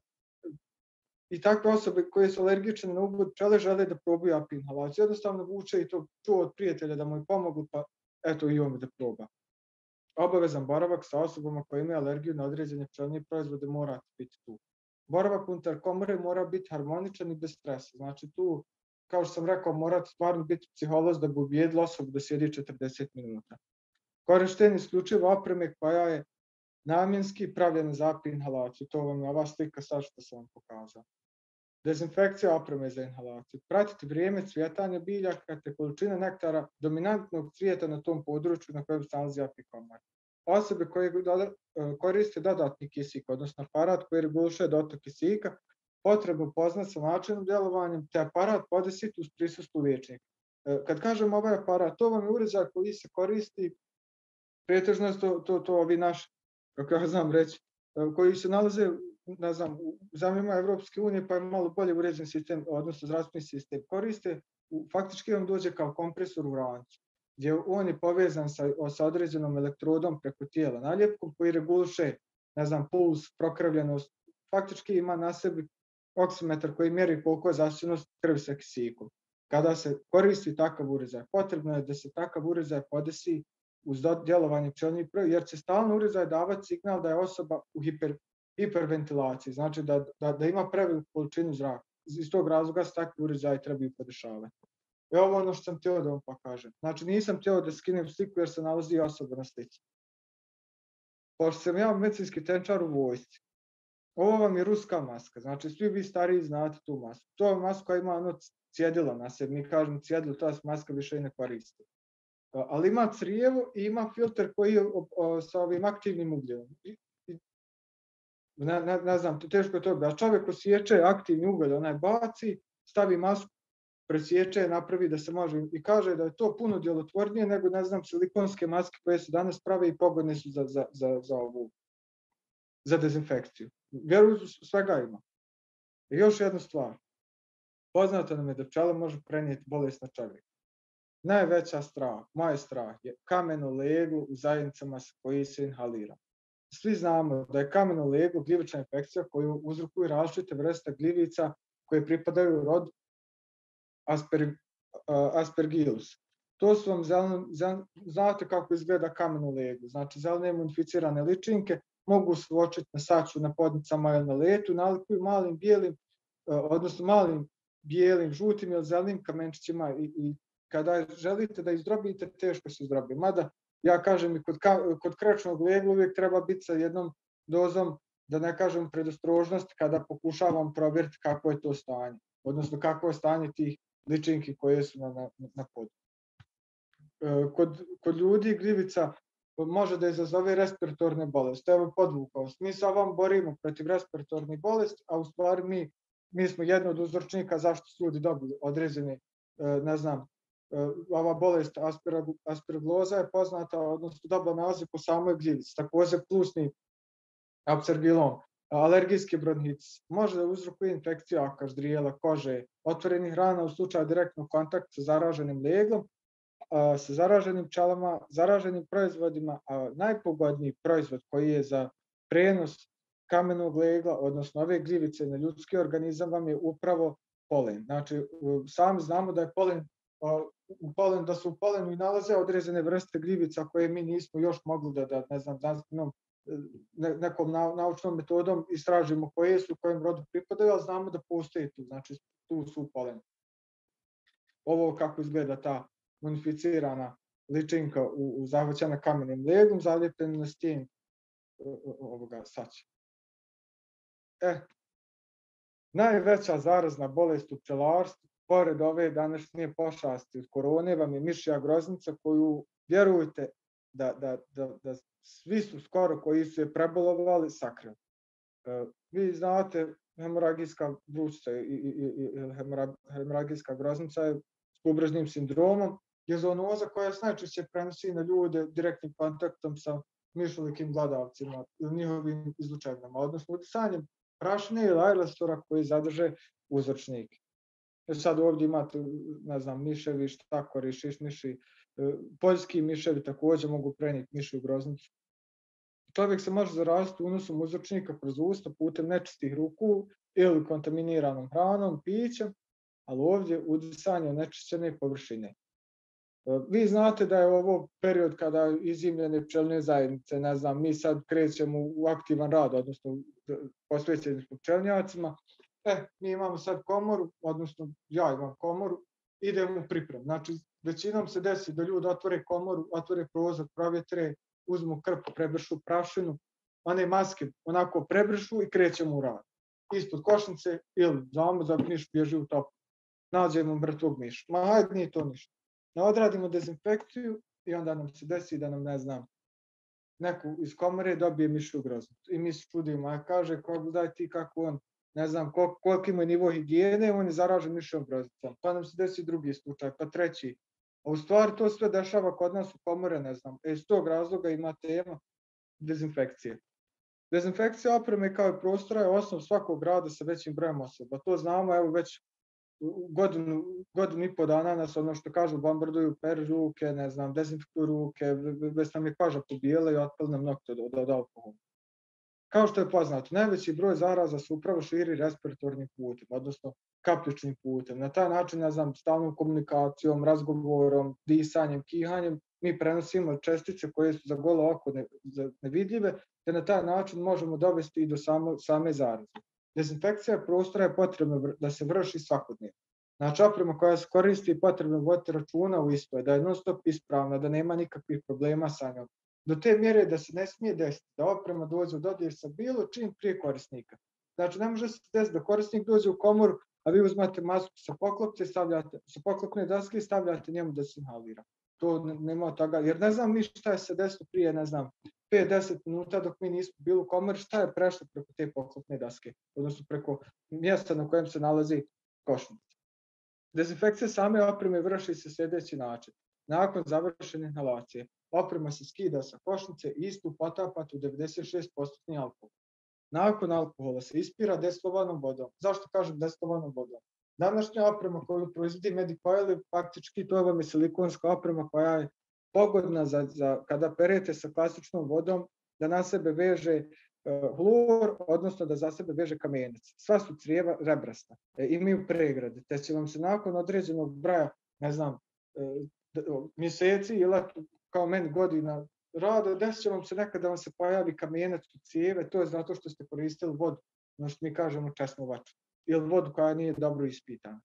I takve osobe koje su alergične na ubod pčele žele da probaju A P I inhalaciju. Jednostavno vuče i to čuo od prijatelja da mu je pomoglo, pa eto i on da proba. Obavezan boravak sa osobama koje imaju alergiju na određene pčelinje proizvode mora biti tu. Boravak unutar komore mora biti harmoničan i bez stresa. Znači tu, kao što sam rekao, morate stvarno biti psiholog da bi ubijedili osobu da sjedi četrdeset minuta. Korištenje isključivo opreme koja je namjenski pravljena za A P I inhalaciju. To vam je ova slika sad što sam vam pokazao. Dezinfekcija opreme za inhalaciju. Pratite vrijeme cvjetanja biljaka te količine nektara dominantnog cvijeta na tom području na kojem se nalazi apikomora. Osobe koje koriste dodatni kisik, odnosno aparat koji reguliše dotok kisika, potrebno poznati sa načinom djelovanjem te aparat podesiti uz prisustvu liječnika. Kad kažem ovaj aparat, to vam je uređaj koji se koristi, pretežno to, to, to ovi naši, kako ja znam reći, koji se nalaze, ne znam, u zemljama Evropske unije, pa je malo bolje uređen sistem, odnosno zdravstveni sistem, koriste, faktički on dođe kao kompresor u rancu, gdje on je povezan sa, sa određenom elektrodom preko tijela naljepkom koji reguliše, ne znam, puls, prokrvljenost, faktički ima na sebi oksimetar koji mjeri koliko je zasićenost krvi sa kisikom. Kada se koristi takav uređaj, potrebno je da se takav uređaj podesi uz djelovanje pčelinjih proizvoda, jer će stalno uređaj davati signal da je osoba u hiper, hiperventilaciji, znači da, da, da ima preveliku količinu zraka. Iz tog razloga se takvi uređaji trebaju podešavati. I ovo ono što sam htio da vam pokažem. Znači nisam htio da skinem sliku jer se nalazi osoba na slici. Pošto sam ja medicinski tehničar u vojsci, ovo vam je ruska maska, znači svi vi stariji znate tu masku. To je maska koja ima ono cjedilo na sebi, mi kažemo cjedilo, ta maska više i ne koristi. Ali ima crijevo i ima filter koji je sa ovim aktivnim ugljenom. Ne, ne, ne znam, to teško je to bi, a čovjek osjeća aktivni ugalj, onaj baci, stavi masku, presječe, napravi da se može i kaže da je to puno djelotvornije nego, ne znam, silikonske maske koje se danas prave i pogodne su za, za, za, za ovu, za dezinfekciju. Vjeruju, svega ima. I još jedna stvar. Poznato nam je da pčela može prenijeti bolest na čovjeka. Najveća strah, moj strah je kameno leglo u zajednicama sa koji se inhalira. Svi znamo da je kameno leglo gljivična infekcija koju uzrokuju različite vrste gljivica koje pripadaju rodu Asper, Aspergillus. To su vam zeleno, zeleno, znate kako izgleda kameno leglo. Znači zelene modificirane ličinke mogu se uočiti na saču, na podnicama ili na letu, nalikuju malim bijelim, odnosno malim bijelim, žutim ili zelenim kamenčićima i, i kada želite da izdrobite, teško se izdrobi. Mada, ja kažem i kod, kod krečnog legla uvijek treba biti sa jednom dozom, da ne kažem predostrožnost, kada pokušavam provjeriti kako je to stanje, odnosno kako je stanje tih ličinki koje su na, na, na podu. Kod, kod ljudi gljivica može da izazove respiratorne bolesti. Evo podvukao. Mi sa ovom borimo protiv respiratornih bolesti, a u stvari mi, mi smo jedno od uzročnika zašto su ljudi dobili određene, ne znam, ova bolest aspergloza je poznata, odnosno dobila naziv po samoj gljivici, takođe plusni apcergilom, alergijski bronhitis, može da uzrokuje infekciju akaždrijela, kože, otvorenih rana u slučaju direktnog kontakta sa zaraženim leglom, sa zaraženim pčelama, zaraženim proizvodima, a najpogodniji proizvod koji je za prenos kamenog legla, odnosno ove gljivice na ljudski organizam vam je upravo polen. Znači, sami znamo da je polen, u polen, da su u polenu i nalaze određene vrste gljivica koje mi nismo još mogli da, da ne znam, znanstvenom nekom naučnom metodom istražimo koje su, kojem rodu pripadaju, ali znamo da postoji tu, znači tu su u polenu. Ovo kako izgleda ta modificirana ličinka u, u zahvaćena kamenim leglom, zalijepljena na stijenu ovoga saća. E, najveća zarazna bolest u pčelarstvu, pored ove današnje pošasti od korone, vam je mišja groznica koju, vjerujte, da, da, da, da svi su skoro koji su je prebolovali sakrili. E, vi znate, hemoragijska vrućica i, i, i hemoragijska groznica je s bubrežnim sindromom, je zoonoza koja se najčešće prenosi na ljude direktnim kontaktom sa mišovikim glodavcima ili njihovim izlučevinama, odnosno udisanjem prašine ili aerostora koji zadrže uzročnike. Sad ovdje imate, ne znam, miševi, štakori, šišmiši, poljski miševi također mogu prenijeti mišju groznicu. Čovjek se može zaraziti unosom uzročnika kroz usta putem nečistih ruku ili kontaminiranom hranom, pićem, ali ovdje udisanje onečišćene površine. Vi znate da je ovo period kada izimljene pčelne zajednice, ne znam, mi sad krećemo u aktivan rad, odnosno posvećeni smo pčelnjacima. E, mi imamo sad komoru, odnosno ja imam komoru, idemo u pripremu. Znači, većinom se desi da ljudi otvore komoru, otvore prozor, provjetre, uzmu krpu, prebršu prašinu, one maske onako prebršu i krećemo u rad. Ispod košnice ili znamo da miš bježi u topu. Nađemo mrtvog miša. Ma hajde, nije to ništa. Ne odradimo dezinfekciju i onda nam se desi da nam, ne znam, neko iz komore dobije mišju groznicu. I mi se čudimo, a kaže, daj ti kako on, ne znam, koliko ima nivo higijene, on je zaražen mišjom groznicom. Pa nam se desi drugi slučaj, pa treći. A u stvari to sve dešava kod nas u komore, ne znam. E, iz tog razloga ima tema dezinfekcije. Dezinfekcija opreme kao i prostora je osnov svakog rada sa većim brojem osoba. To znamo, evo već godinu, godinu i po dana nas, ono što kažu, bombarduju, peru ruke, ne znam, dezinfikuju ruke, već nam je koža pobijela i otpali nam nokte od, od alkohola. Kao što je poznato, najveći broj zaraza se upravo širi respiratornim putem, odnosno kapljičnim putem. Na taj način, ne znam, stalnom komunikacijom, razgovorom, disanjem, kihanjem, mi prenosimo čestice koje su za golo oko nevidljive, te na taj način možemo dovesti i do samo, same zaraze. Dezinfekcija prostora je potrebna da se vrši svakodnevno. Znači, oprema koja se koristi potrebno voditi računa u istoj, da je non stop ispravna, da nema nikakvih problema sa njom. Do te mjere da se ne smije desiti da oprema dođe u dodir sa bilo čim prije korisnika. Znači, ne može se desiti da korisnik dođe u komoru, a vi uzmate masku sa poklopce, stavljate, sa poklopne daske i stavljate njemu da se inhalira. To nema od toga, jer ne znam mi šta je se desilo prije, ne znam, pet do deset minuta dok mi nismo bili u komori, šta je prešlo preko te poklopne daske, odnosno preko mjesta na kojem se nalazi košnica. Dezinfekcija same opreme vrši se sljedeći način. Nakon završene inhalacije, oprema se skida sa košnice i istu potapate u devedeset šest posto alkohol. Nakon alkohola se ispira deslovanom vodom. Zašto kažem deslovanom vodom? Današnja oprema koju proizvodi Medicoil, faktički to vam je silikonska oprema koja je pogodna za, za kada perete sa klasičnom vodom da na sebe veže uh, hlor, odnosno da za sebe veže kamenac. Sva su crijeva rebrasta, e, imaju pregrade, te će vam se nakon određenog broja, ne znam, uh, mjeseci ili kao meni godina rada, desit će vam se nekada da vam se pojavi kamenac u cijeve, to je zato što ste koristili vodu, ono što mi kažemo česnovaču, ili vodu koja nije dobro ispitana.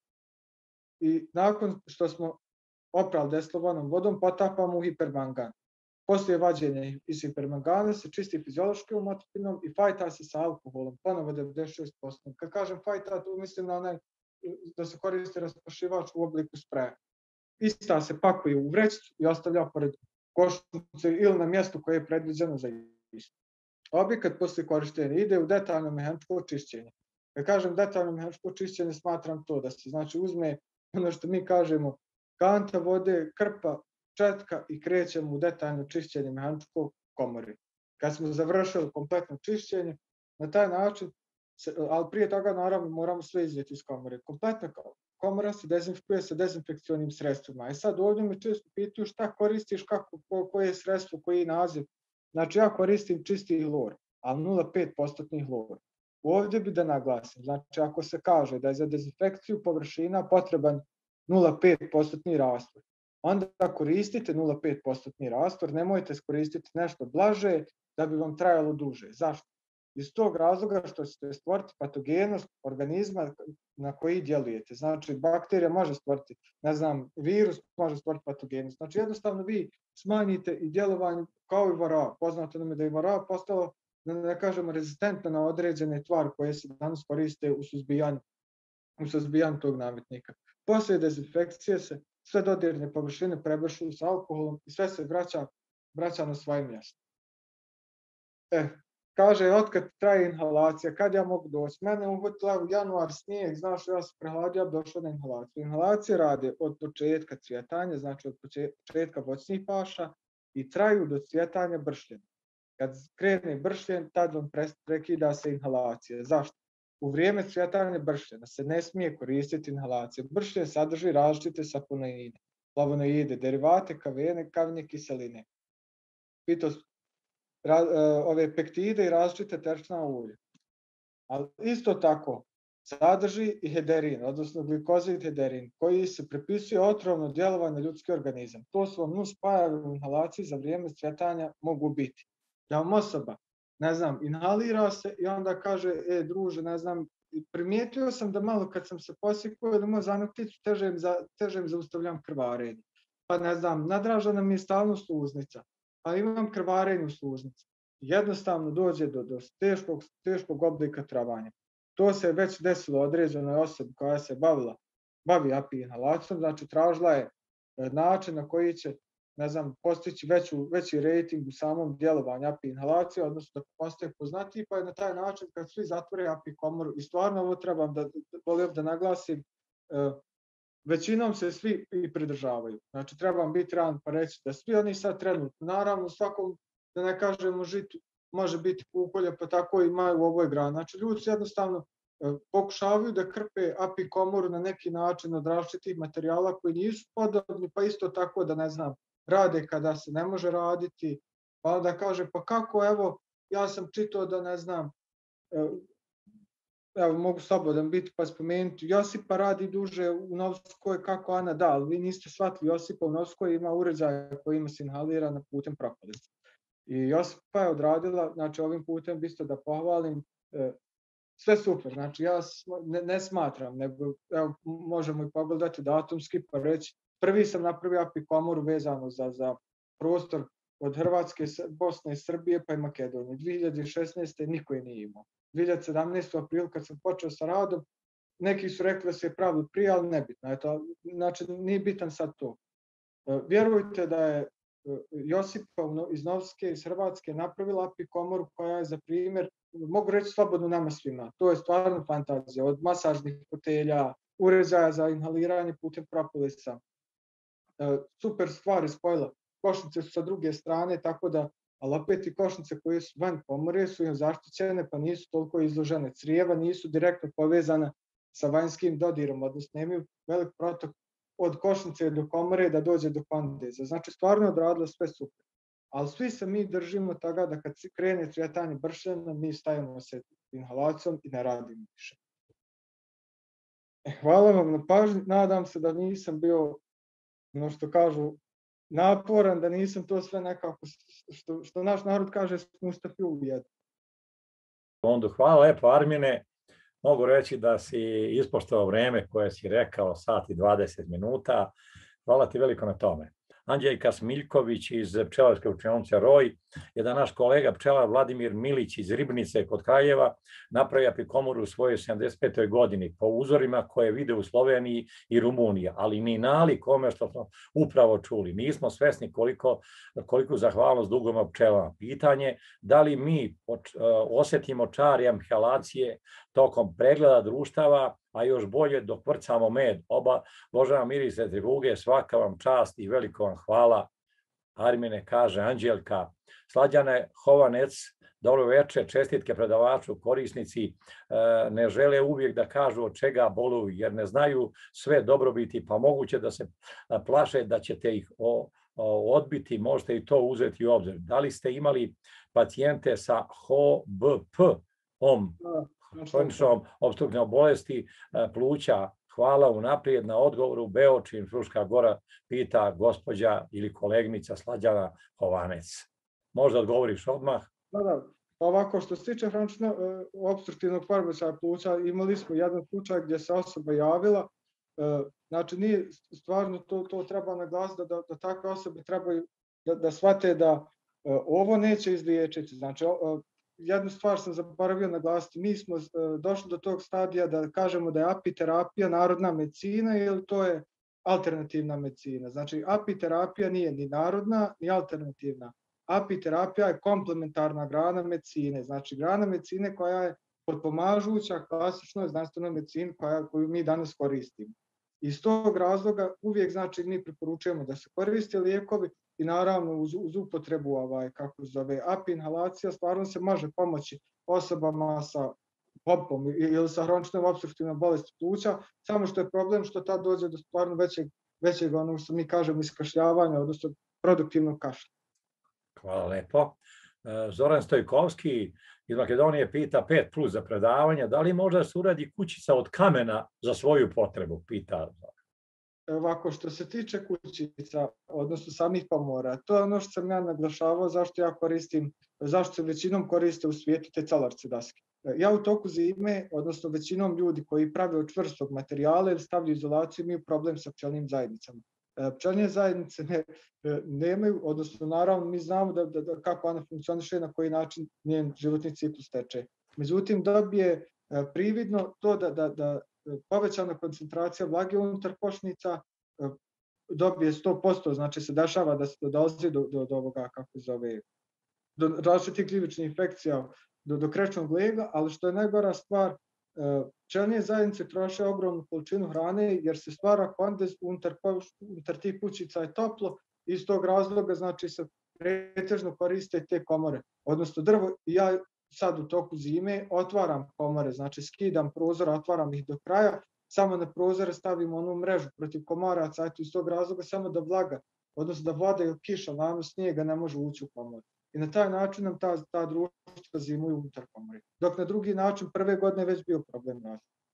I nakon što smo oprali deslovanom vodom, potapamo u hipermangan. Poslije vađenja iz hipermangana se čisti fiziološkim umotinom i fajta se sa alkoholom, ponovo devedeset šest posto. Kad kažem fajta, tu mislim na onaj da se koristi raspršivač u obliku spreja. ista se pakuje u vrećicu i ostavlja pored košnice ili na mjestu koje je predviđeno za isto. Objekat poslije korištenja ide u detaljno mehaničko čišćenje. Kad kažem detaljno mehaničko čišćenje, smatram to da se znači uzme ono što mi kažemo kanta vode, krpa, četka i krećemo u detaljno čišćenje mehaničko komore. Kad smo završili kompletno čišćenje, na taj način, ali prije toga naravno moramo sve izvjeti iz komore. Kompletna komora se dezinfikuje sa dezinfekcionim sredstvima. I sad ovdje me često pitaju šta koristiš, kako, koje je sredstvo, koji je naziv. Znači ja koristim čisti hlor, ali nula zarez pet posto hlor. Ovdje bi da naglasim, znači ako se kaže da je za dezinfekciju površina potreban nula zarez pet posto rastvor, onda koristite nula zarez pet posto rastvor, nemojte koristiti nešto blaže da bi vam trajalo duže. Zašto? Iz tog razloga što ćete stvoriti patogenost organizma na koji djelujete. Znači, bakterija može stvoriti, ne znam, virus može stvoriti patogenost. Znači, jednostavno vi smanjite i djelovanje kao i varroa. Poznato nam je da je varroa postalo, da ne kažemo, rezistentna na određene tvari koje se danas koriste u suzbijanju, u suzbijanju tog nametnika. Poslije dezinfekcije se sve dodirne površine prebršuju sa alkoholom i sve se vraća, vraća na svoje mjesto. E, kaže, otkad traje inhalacija, kad ja mogu doći? Mene uhvatila u januar snijeg, znaš, ja se prehladio, došao na inhalaciju. Inhalacije rade od početka cvjetanja, znači od početka voćnih paša i traju do cvjetanja bršljena. Kad krene bršljen, tad vam prekida se inhalacija. Zašto? U vrijeme cvjetanja bršljena se ne smije koristiti inhalacija. Bršljen sadrži različite saponoide, flavonoide, derivate, kavene, kavne kiseline. Pitos, ra, ove pektide i različite tečna ulja. Ali isto tako sadrži i hederin, odnosno glikozid hederin, koji se prepisuje otrovno djelovanje na ljudski organizam. To su vam nuspojavi u inhalaciji za vrijeme cvjetanja mogu biti. Da vam osoba, ne znam, inhalira se i onda kaže, e, druže, ne znam, primijetio sam da malo kad sam se posjekao ili imao zanokticu, teže, za, teže zaustavljam krvarenje. Pa ne znam, nadražena mi je stalno sluznica, pa imam krvarenje u sluznici. Jednostavno dođe do, do teškog, teškog oblika travanja. To se već desilo određenoj osobi koja se bavila, bavi A P I inhalacijom, znači tražila je način na koji će, ne znam, postići veću, veći rating u samom djelovanju A P I inhalacije, odnosno da postaje poznatiji, pa je na taj način kad svi zatvore A P I komoru, i stvarno ovo trebam da, volio da naglasim, većinom se svi i pridržavaju. Znači trebam biti realan pa reći da svi oni sad trenutno, naravno svakom, da ne kažemo žitu, može biti kukolja, pa tako imaju u ovoj grani. Znači ljudi jednostavno pokušavaju da krpe A P I komoru na neki način od različitih materijala koji nisu podobni, pa isto tako da ne znam, rade kada se ne može raditi, pa da kaže pa kako, evo, ja sam čitao da ne znam, evo mogu slobodan biti pa spomenuti, Josipa radi duže u Novskoj kako Ana da, ali vi niste shvatili, Josipa u Novskoj ima uređaj kojima se inhalira na putem propalice. I Josipa je odradila, znači ovim putem bisto da pohvalim, sve super, znači ja ne, ne smatram, nego evo, možemo i pogledati datumski pa reći, prvi sam napravio A P I komoru vezano za, za prostor od Hrvatske, Bosne i Srbije pa i Makedonije. dvije hiljade šesnaeste. niko je nije imao. dvije hiljade sedamnaeste. u aprilu kad sam počeo sa radom, neki su rekli da se je pravilo prije, ali nebitno. Eto, znači nije bitan sad to. Vjerujte da je Josipa iz Novske, iz Hrvatske napravila A P I komoru koja je za primjer, mogu reći slobodno nama svima, to je stvarno fantazija, od masažnih fotelja, uređaja za inhaliranje putem propolisa. Super stvari spojila. Košnice su sa druge strane, tako da, ali opet i košnice koje su van komore su im zaštićene, pa nisu toliko izložene. Crijeva nisu direktno povezana sa vanjskim dodirom, odnosno nemaju velik protok od košnice do komore da dođe do kondeza. Znači, stvarno je odradila sve super. Ali svi se mi držimo toga da kad krene cvjetanje bršljena, mi stavimo se inhalacijom i ne radimo više. Hvala vam na pažnji, nadam se da nisam bio, no što kažu, naporan, da nisam to sve nekako, što, što naš narod kaže, smustafio u jedu. Onda hvala lepo, Armine. Mogu reći da si ispoštovao vreme koje si rekao, sat i dvadeset minuta. Hvala ti veliko na tome. Anđeljka Smiljković iz Pčelarske učionice Roj jedan naš kolega pčelar Vladimir Milić iz Ribnice kod Kraljeva napravio apikomoru u svojoj sedamdeset petoj godini po uzorima koje vide u Sloveniji i Rumuniji, ali ni nalik kome što smo upravo čuli. Nismo svesni koliko, koliko zahvalnost dugujemo pčelama. Pitanje da li mi osjetimo čar i inhalacije tokom pregleda društava, a još bolje dok vrcamo med. Oba Božana miris centrifuge, svaka vam čast i veliko vam hvala. Armine, kaže Anđelka. Slađane Hovanec, dobro večer, čestitke predavaču, korisnici ne žele uvijek da kažu od čega boluju, jer ne znaju sve dobrobiti, pa moguće da se plaše da ćete ih odbiti, možete i to uzeti u obzir. Da li ste imali pacijente sa H B P-om, hroničnom opstruktivnom bolesti pluća? Hvala unaprijed na odgovoru. Beočin, Fruška Gora, pita gospođa ili kolegnica Slađana Hovanec. Možda odgovoriš odmah? Da, da. Pa ovako, što se tiče hroničnog opstruktivnog poremećaja pluća, imali smo jedan slučaj gdje se osoba javila. Znači, nije stvarno to, to treba naglasiti da, da takve osobe trebaju da, da shvate da ovo neće izliječiti. Znači, jednu stvar sam zaboravio naglasiti, mi smo došli do tog stadija da kažemo da je apiterapija narodna medicina ili to je alternativna medicina. Znači, apiterapija nije ni narodna, ni alternativna. Apiterapija je komplementarna grana medicine, znači grana medicine koja je potpomažuća klasičnoj znanstvenoj medicini koja, koju mi danas koristimo. Iz tog razloga uvijek znači mi preporučujemo da se koriste lijekovi i naravno uz, uz upotrebu ovaj, kako zove, api inhalacija stvarno se može pomoći osobama sa H O P-om ili sa hroničnom opstruktivnom bolesti pluća, samo što je problem što tad dođe do stvarno većeg, većeg ono što mi kažemo iskašljavanja, odnosno produktivnog kašlja. Hvala lepo. Zoran Stojkovski iz Makedonije pita pet plus za predavanje. Da li možda se uradi kućica od kamena za svoju potrebu? Pita. Ovako, što se tiče kućica, odnosno samih komora, to je ono što sam ja naglašavao, zašto ja koristim, zašto se većinom koriste u svijetu te calarce daske. Ja u toku zime, odnosno većinom ljudi koji prave od čvrstog materijala ili stavljaju izolaciju, imaju problem sa pčelnim zajednicama. Pčelne zajednice ne, nemaju, odnosno naravno mi znamo da, da, da kako ona funkcioniše i na koji način njen životni ciklus teče. Međutim, dobije prividno to da, da, da povećana koncentracija vlage unutar košnica dobije sto posto, znači se dešava da se dolazi do, do, do ovoga, kako zove, do različitih gljivičnih infekcija, do, do krečnog lega, ali što je najgora stvar, pčelne zajednice troše ogromnu količinu hrane jer se stvara kondens unutar, unutar tih kućica je toplo, iz tog razloga znači se pretežno koriste te komore, odnosno drvo. Ja sad u toku zime otvaram komore, znači skidam prozore, otvaram ih do kraja, samo na prozore stavim onu mrežu protiv komoraca, eto iz tog razloga samo da vlaga, odnosno da voda ili kiša, naravno snijega ne može ući u komoru. I na taj način nam ta, ta društva zimuju unutar komori. Dok na drugi način prve godine već bio problem.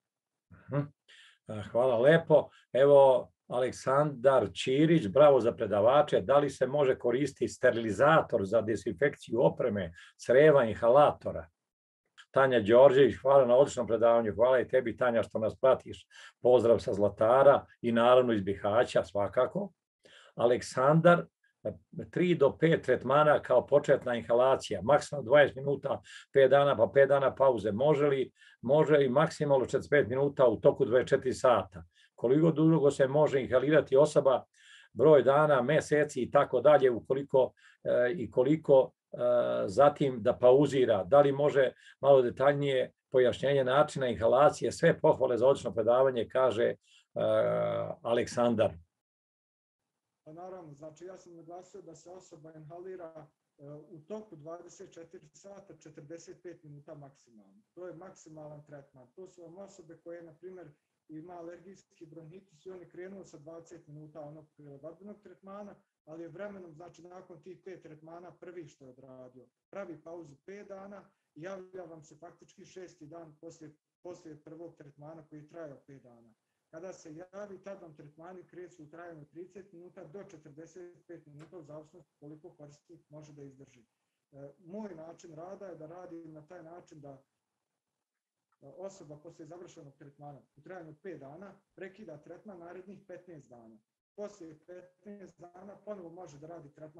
Hvala lepo. Evo Aleksandar Ćirić, bravo za predavače. Da li se može koristiti sterilizator za dezinfekciju opreme, creva, inhalatora? Tanja Đorđević, hvala na odličnom predavanju. Hvala i tebi, Tanja, što nas pratiš. Pozdrav sa Zlatara i naravno iz Bihaća, svakako. Aleksandar, tri do pet tretmana kao početna inhalacija, maksimalno dvadeset minuta, pet dana, pa pet dana pauze. Može li, može i maksimalno četrdeset pet minuta u toku dvadeset četiri sata? Koliko dugo se može inhalirati osoba, broj dana, meseci i tako dalje, ukoliko e, i koliko e, zatim da pauzira? Da li može malo detaljnije pojašnjenje načina inhalacije? Sve pohvale za odlično predavanje, kaže e, Aleksandar. Pa naravno, znači ja sam naglasio da se osoba inhalira u toku dvadeset četiri sata, četrdeset pet minuta maksimalno. To je maksimalan tretman. To su vam osobe koje, na primjer, ima alergijski bronhitis i on je krenuo sa dvadeset minuta onog prilagodbenog tretmana, ali je vremenom, znači nakon tih pet tretmana prvi što je odradio. Pravi pauzu pet dana i javlja vam se faktički šesti dan poslije, poslije prvog tretmana koji je trajao pet dana. Kada se javi, tad vam tretmani kreću u trajanju trideset minuta do četrdeset pet minuta u zavisnosti koliko korisnik može da izdrži. E, moj način rada je da radim na taj način da osoba poslije završenog tretmana u trajanju pet dana prekida tretman narednih petnaest dana. Poslije petnaest dana ponovo može da radi tretman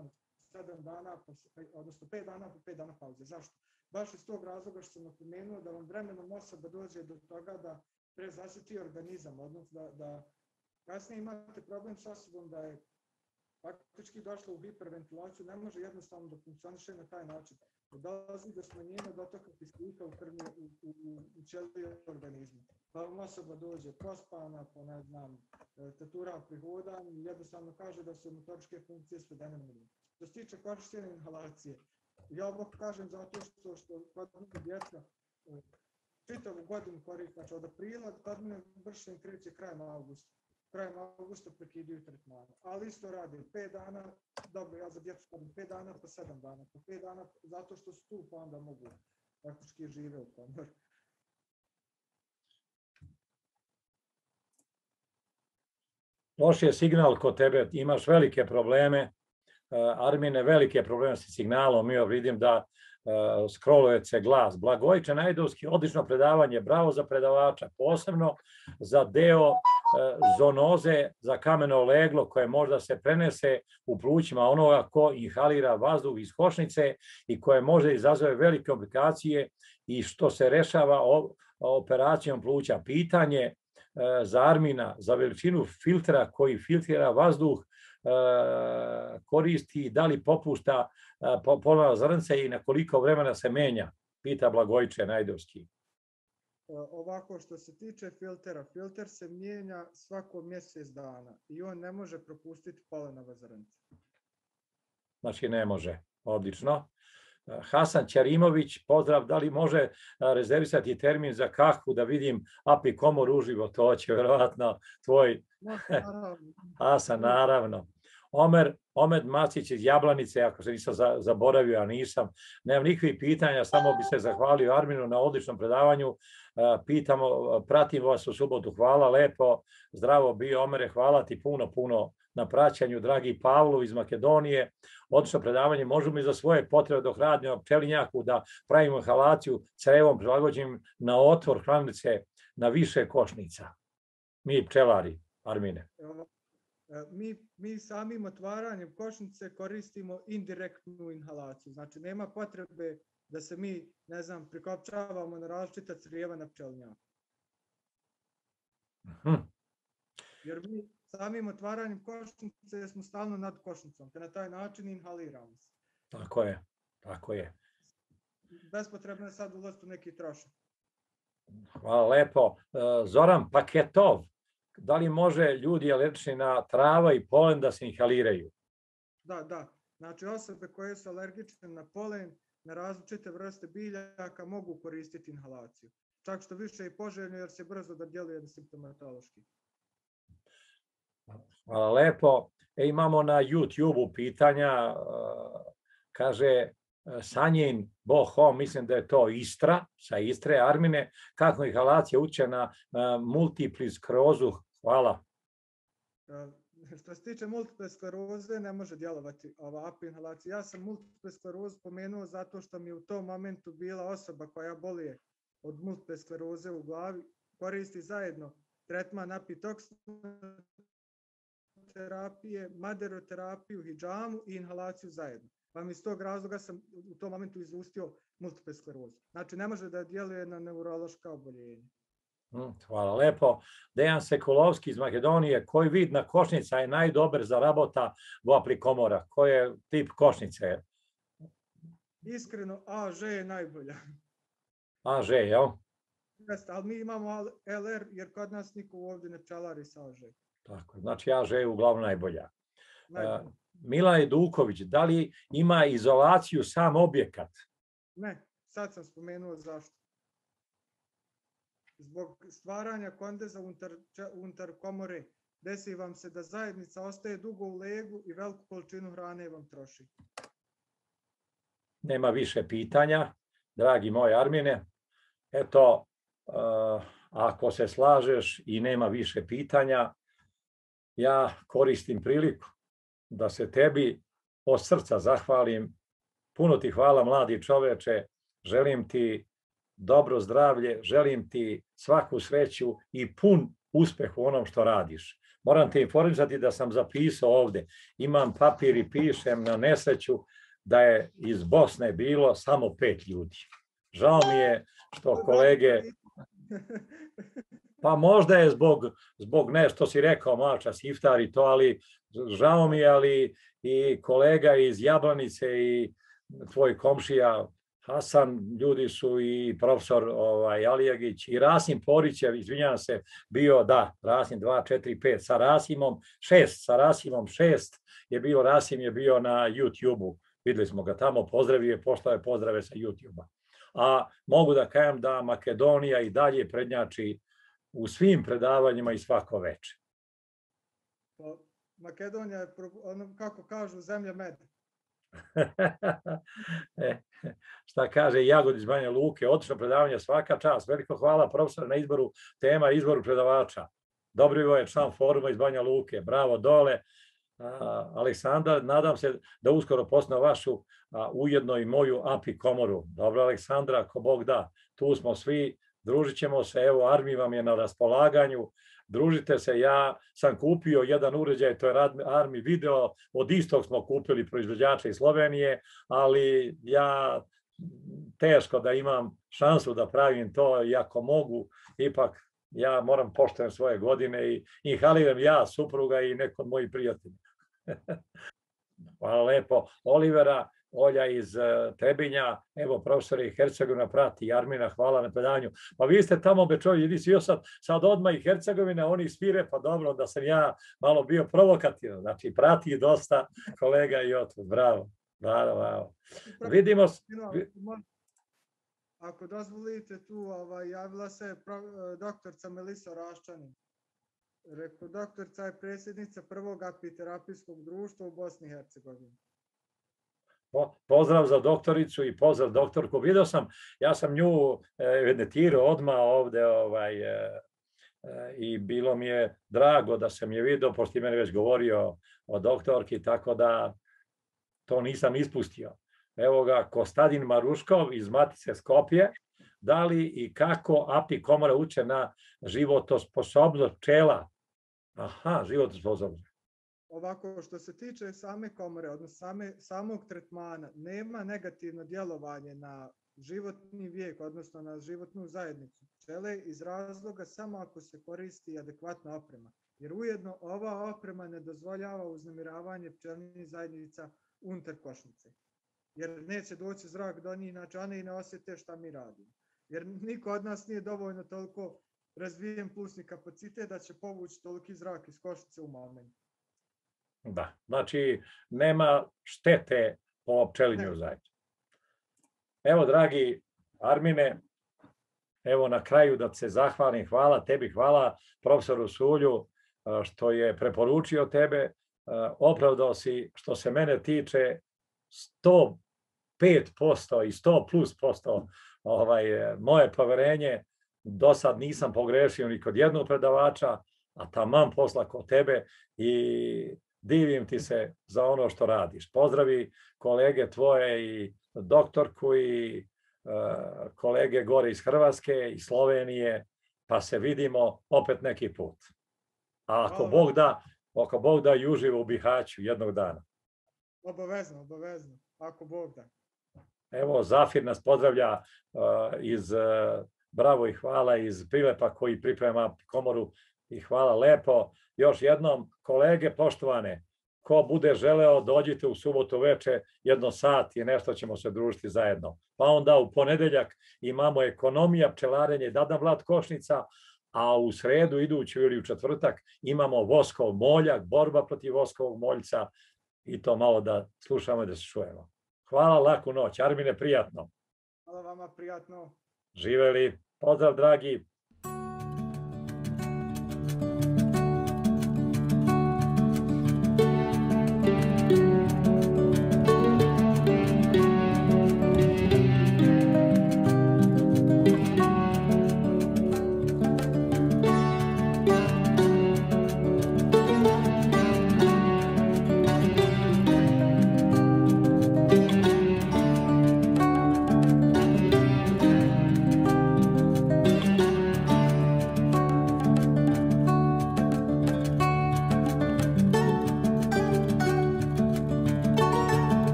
sedam dana, odnosno pet dana po pet dana pauze. Zašto? Baš iz tog razloga što sam napomenuo da vam vremenom osoba dođe do toga da prezasiti organizam, odnosno da, da kasnije imate problem sa osobom da je faktički došla u hiperventilaciju, ne može jednostavno da funkcioniše na taj način. Dolazi do smanjenja dotoka kiseljika u krvni u, u, u ćeliji organizmu. Pa vam osoba dođe prospana, po ne znam, tetura pri hodanju i jednostavno kaže da su motoričke funkcije svedene na minimum. Što se tiče korištenja inhalacije, ja ovo kažem zato što, što kod mene djeca čitavu godinu koriste, znači od aprila kod mene vršenje kreće krajem augusta. Krajem augusta prekidaju tretmane, ali isto radi pet dana, dobro, ja za djecu kažem pet dana pa sedam dana, pa pet dana zato što su tu pa onda mogu praktički žive u komori. Loš je signal kod tebe, imaš velike probleme, Armine, velike probleme sa signalom, ja vidim da uh, scrolluje se glas. Blagojče Najdovski, odlično predavanje, bravo za predavača, posebno za deo uh, zonoze za kameno leglo koje možda se prenese u plućima onoga ko inhalira vazduh iz košnice i koje može izazove velike komplikacije i što se rešava o, operacijom pluća. Pitanje uh, za Armina, za veličinu filtra koji filtrira vazduh, koristi, da li popušta pola zrnce i na koliko vremena se menja, pita Blagojče Najdovski. Ovako, što se tiče filtera, filter se mijenja svako mjesec dana i on ne može propustiti polenova zrnca. Znači ne može, odlično. Hasan Ćarimović, pozdrav, da li može rezervisati termin za kakvu da vidim apikomoru uživo, to će verovatno tvoj Hasan, naravno. Omer, Omed Macić iz Jablanice, ako se nisam zaboravio, a nisam, nemam nikakvih pitanja, samo bi se zahvalio Arminu na odličnom predavanju. Pitamo, pratimo vas u subotu, hvala lepo, zdravo bio Omere, hvala ti puno, puno na praćanju, dragi Pavlu iz Makedonije, odlično predavanje, možemo i za svoje potrebe dok radimo pčelinjaku da pravimo inhalaciju crevom prilagođenim na otvor hranilice na više košnica. Mi pčelari, Armine. Mi, mi samim otvaranjem košnice koristimo indirektnu inhalaciju, znači nema potrebe da se mi, ne znam, prikopčavamo na različita crijeva na pčelinjaku. Hmm. Jer mi samim otvaranjem košnice smo stalno nad košnicom, te na taj način inhaliramo se. Tako je, tako je. Bespotrebno je sad ulaziti u neki trošak. Hvala lepo. Zoran Paketov, da li može ljudi alergični na trava i polen da se inhaliraju? Da, da. Znači osobe koje su alergične na polen, na različite vrste biljaka mogu koristiti inhalaciju. Čak što više i poželjno jer se brzo da djeluje simptomatološki. Hvala lepo. E, imamo na YouTube-u pitanja. Kaže Sanjin Boho, mislim da je to Istra, sa Istre, Armine, kako inhalacija uče na multipli sklerozu? Hvala. Što se tiče multiple skleroze, ne može djelovati ova A P inhalacija. Ja sam multiple sklerozu pomenuo zato što mi u tom momentu bila osoba koja bolije od multiple skleroze u glavi, koristi zajedno tretman apitoksiterapije, maderoterapiju, hidžamu i inhalaciju zajedno. Pa mi iz tog razloga sam u tom momentu izustio multiple sklerozu. Znači ne može da djeluje na neurološka oboljenja. Hvala lepo. Dejan Sekulovski iz Makedonije, koji vid na košnica je najdobar za rabota u aplikomora? Koji je tip košnice? Iskreno, A Ž je najbolja. A Ž, jel? Jeste, ali mi imamo L R jer kod nas niko ovdje ne pčelari sa A Ž. Tako, znači A Ž je uglavnom najbolja. najbolja. Uh, Mila Eduković, da li ima izolaciju sam objekat? Ne, sad sam spomenuo zašto. Zbog stvaranja kondeza unutar, unutar komore desi vam se da zajednica ostaje dugo u legu i veliku količinu hrane vam troši. Nema više pitanja, dragi moji Armine. Eto, uh, ako se slažeš i nema više pitanja, ja koristim priliku da se tebi od srca zahvalim. Puno ti hvala, mladi čoveče, želim ti dobro zdravlje, želim ti svaku sreću i pun uspeh u onom što radiš. moram te informisati da sam zapisao ovde. Imam papir i pišem na nesreću da je iz Bosne bilo samo pet ljudi. Žao mi je što kolege... Pa možda je zbog, zbog ne što si rekao malo čas iftar i to, ali žao mi je, ali i kolega iz Jablanice i tvoj komšija Hasan, ljudi su i profesor ovaj, Alijagić i Rasim Porićev, izvinjavam se, bio, da, Rasim dva, četiri, pet, sa Rasimom šest, sa Rasimom šest je bio, Rasim je bio na YouTube-u, videli smo ga tamo, pozdravio je, poslao je pozdrave sa YouTube-a. A mogu da kažem da Makedonija i dalje prednjači u svim predavanjima i svako veče. Makedonija je, ono, kako kažu, zemlja meda. e, šta kaže Jagod iz Banja Luke, odlično predavanje, svaka čast, veliko hvala profesor na izboru tema, izboru predavača. Dobrivo je član foruma iz Banja Luke, bravo dole. A, Aleksandar, nadam se da uskoro postane vašu a, ujedno i moju A P I komoru. Dobro, Aleksandra, ako Bog da, tu smo svi, družit ćemo se, evo Armi vam je na raspolaganju, družite se, ja sam kupio jedan uređaj, to je Armi video, od istog smo kupili proizvođača iz Slovenije, ali ja teško da imam šansu da pravim to, i ako mogu, ipak ja moram poštujem svoje godine i inhaliram ja, supruga i neko od mojih prijatelja. Hvala lepo. Olivera, Olja iz Trebinja, evo profesor i Hercegovina prati, Armina, hvala na predavanju. Pa vi ste tamo Bečovi, vidi si još sad, sad odmah i Hercegovina, oni svire, pa dobro da sam ja malo bio provokativan, znači prati dosta kolega i otud, bravo, bravo, bravo. Vidimo... Ako dozvolite tu, ovaj, javila se doktorca Melisa Raščanin. Rekao, doktorca je predsjednica prvog apiterapijskog društva u Bosni i Hercegovini. Pozdrav za doktoricu i pozdrav doktorku. Vidio sam, ja sam nju evidentirao odmah ovde ovaj, i bilo mi je drago da sam je vidio, pošto je meni već govorio o doktorki, tako da to nisam ispustio. Evo ga, Kostadin Maruškov iz Matice Skopje. Da li i kako A P I komora uče na životosposobnost pčela? Aha, životosposobnost. Ovako, što se tiče same komore, odnosno same, samog tretmana, nema negativno djelovanje na životni vijek, odnosno na životnu zajednicu pčele iz razloga samo ako se koristi adekvatna oprema. Jer ujedno ova oprema ne dozvoljava uznemiravanje pčelnih zajednica unutar košnice. Jer neće doći zrak do njih, znači one i ne osjete šta mi radimo. Jer niko od nas nije dovoljno toliko razvijen plusni kapacitet da će povući toliki zrak iz košnice u momentu. Da, znači nema štete po pčelinju zajednicu. Evo, dragi Armine, evo na kraju da se zahvalim, hvala tebi, hvala profesoru Sulju što je preporučio tebe, opravdao si što se mene tiče sto pet posto i sto plus posto ovaj, moje poverenje, do sad nisam pogrešio ni kod jednog predavača, a taman posla kod tebe i divim ti se za ono što radiš. Pozdravi kolege tvoje i doktorku i uh, kolege gore iz Hrvatske i Slovenije, pa se vidimo opet neki put. A ako Hvala. Bog da, ako Bog da i uživo u Bihaću jednog dana. Obavezno, obavezno, ako Bog da. Evo, Zafir nas pozdravlja uh, iz uh, Bravo i hvala iz Prilepa koji priprema komoru i hvala lepo. Još jednom, kolege poštovane, ko bude želeo, dođite u subotu veče, jedno sat i nešto ćemo se družiti zajedno. Pa onda u ponedeljak imamo ekonomija, pčelarenje, Dadan Vlat Košnica, a u sredu iduću ili u četvrtak imamo voskov moljak, borba protiv voskovog moljca i to malo da slušamo i da se čujemo. Hvala, laku noć. Armine, prijatno. Hvala vama, prijatno. Živeli. Pozdrav, dragi.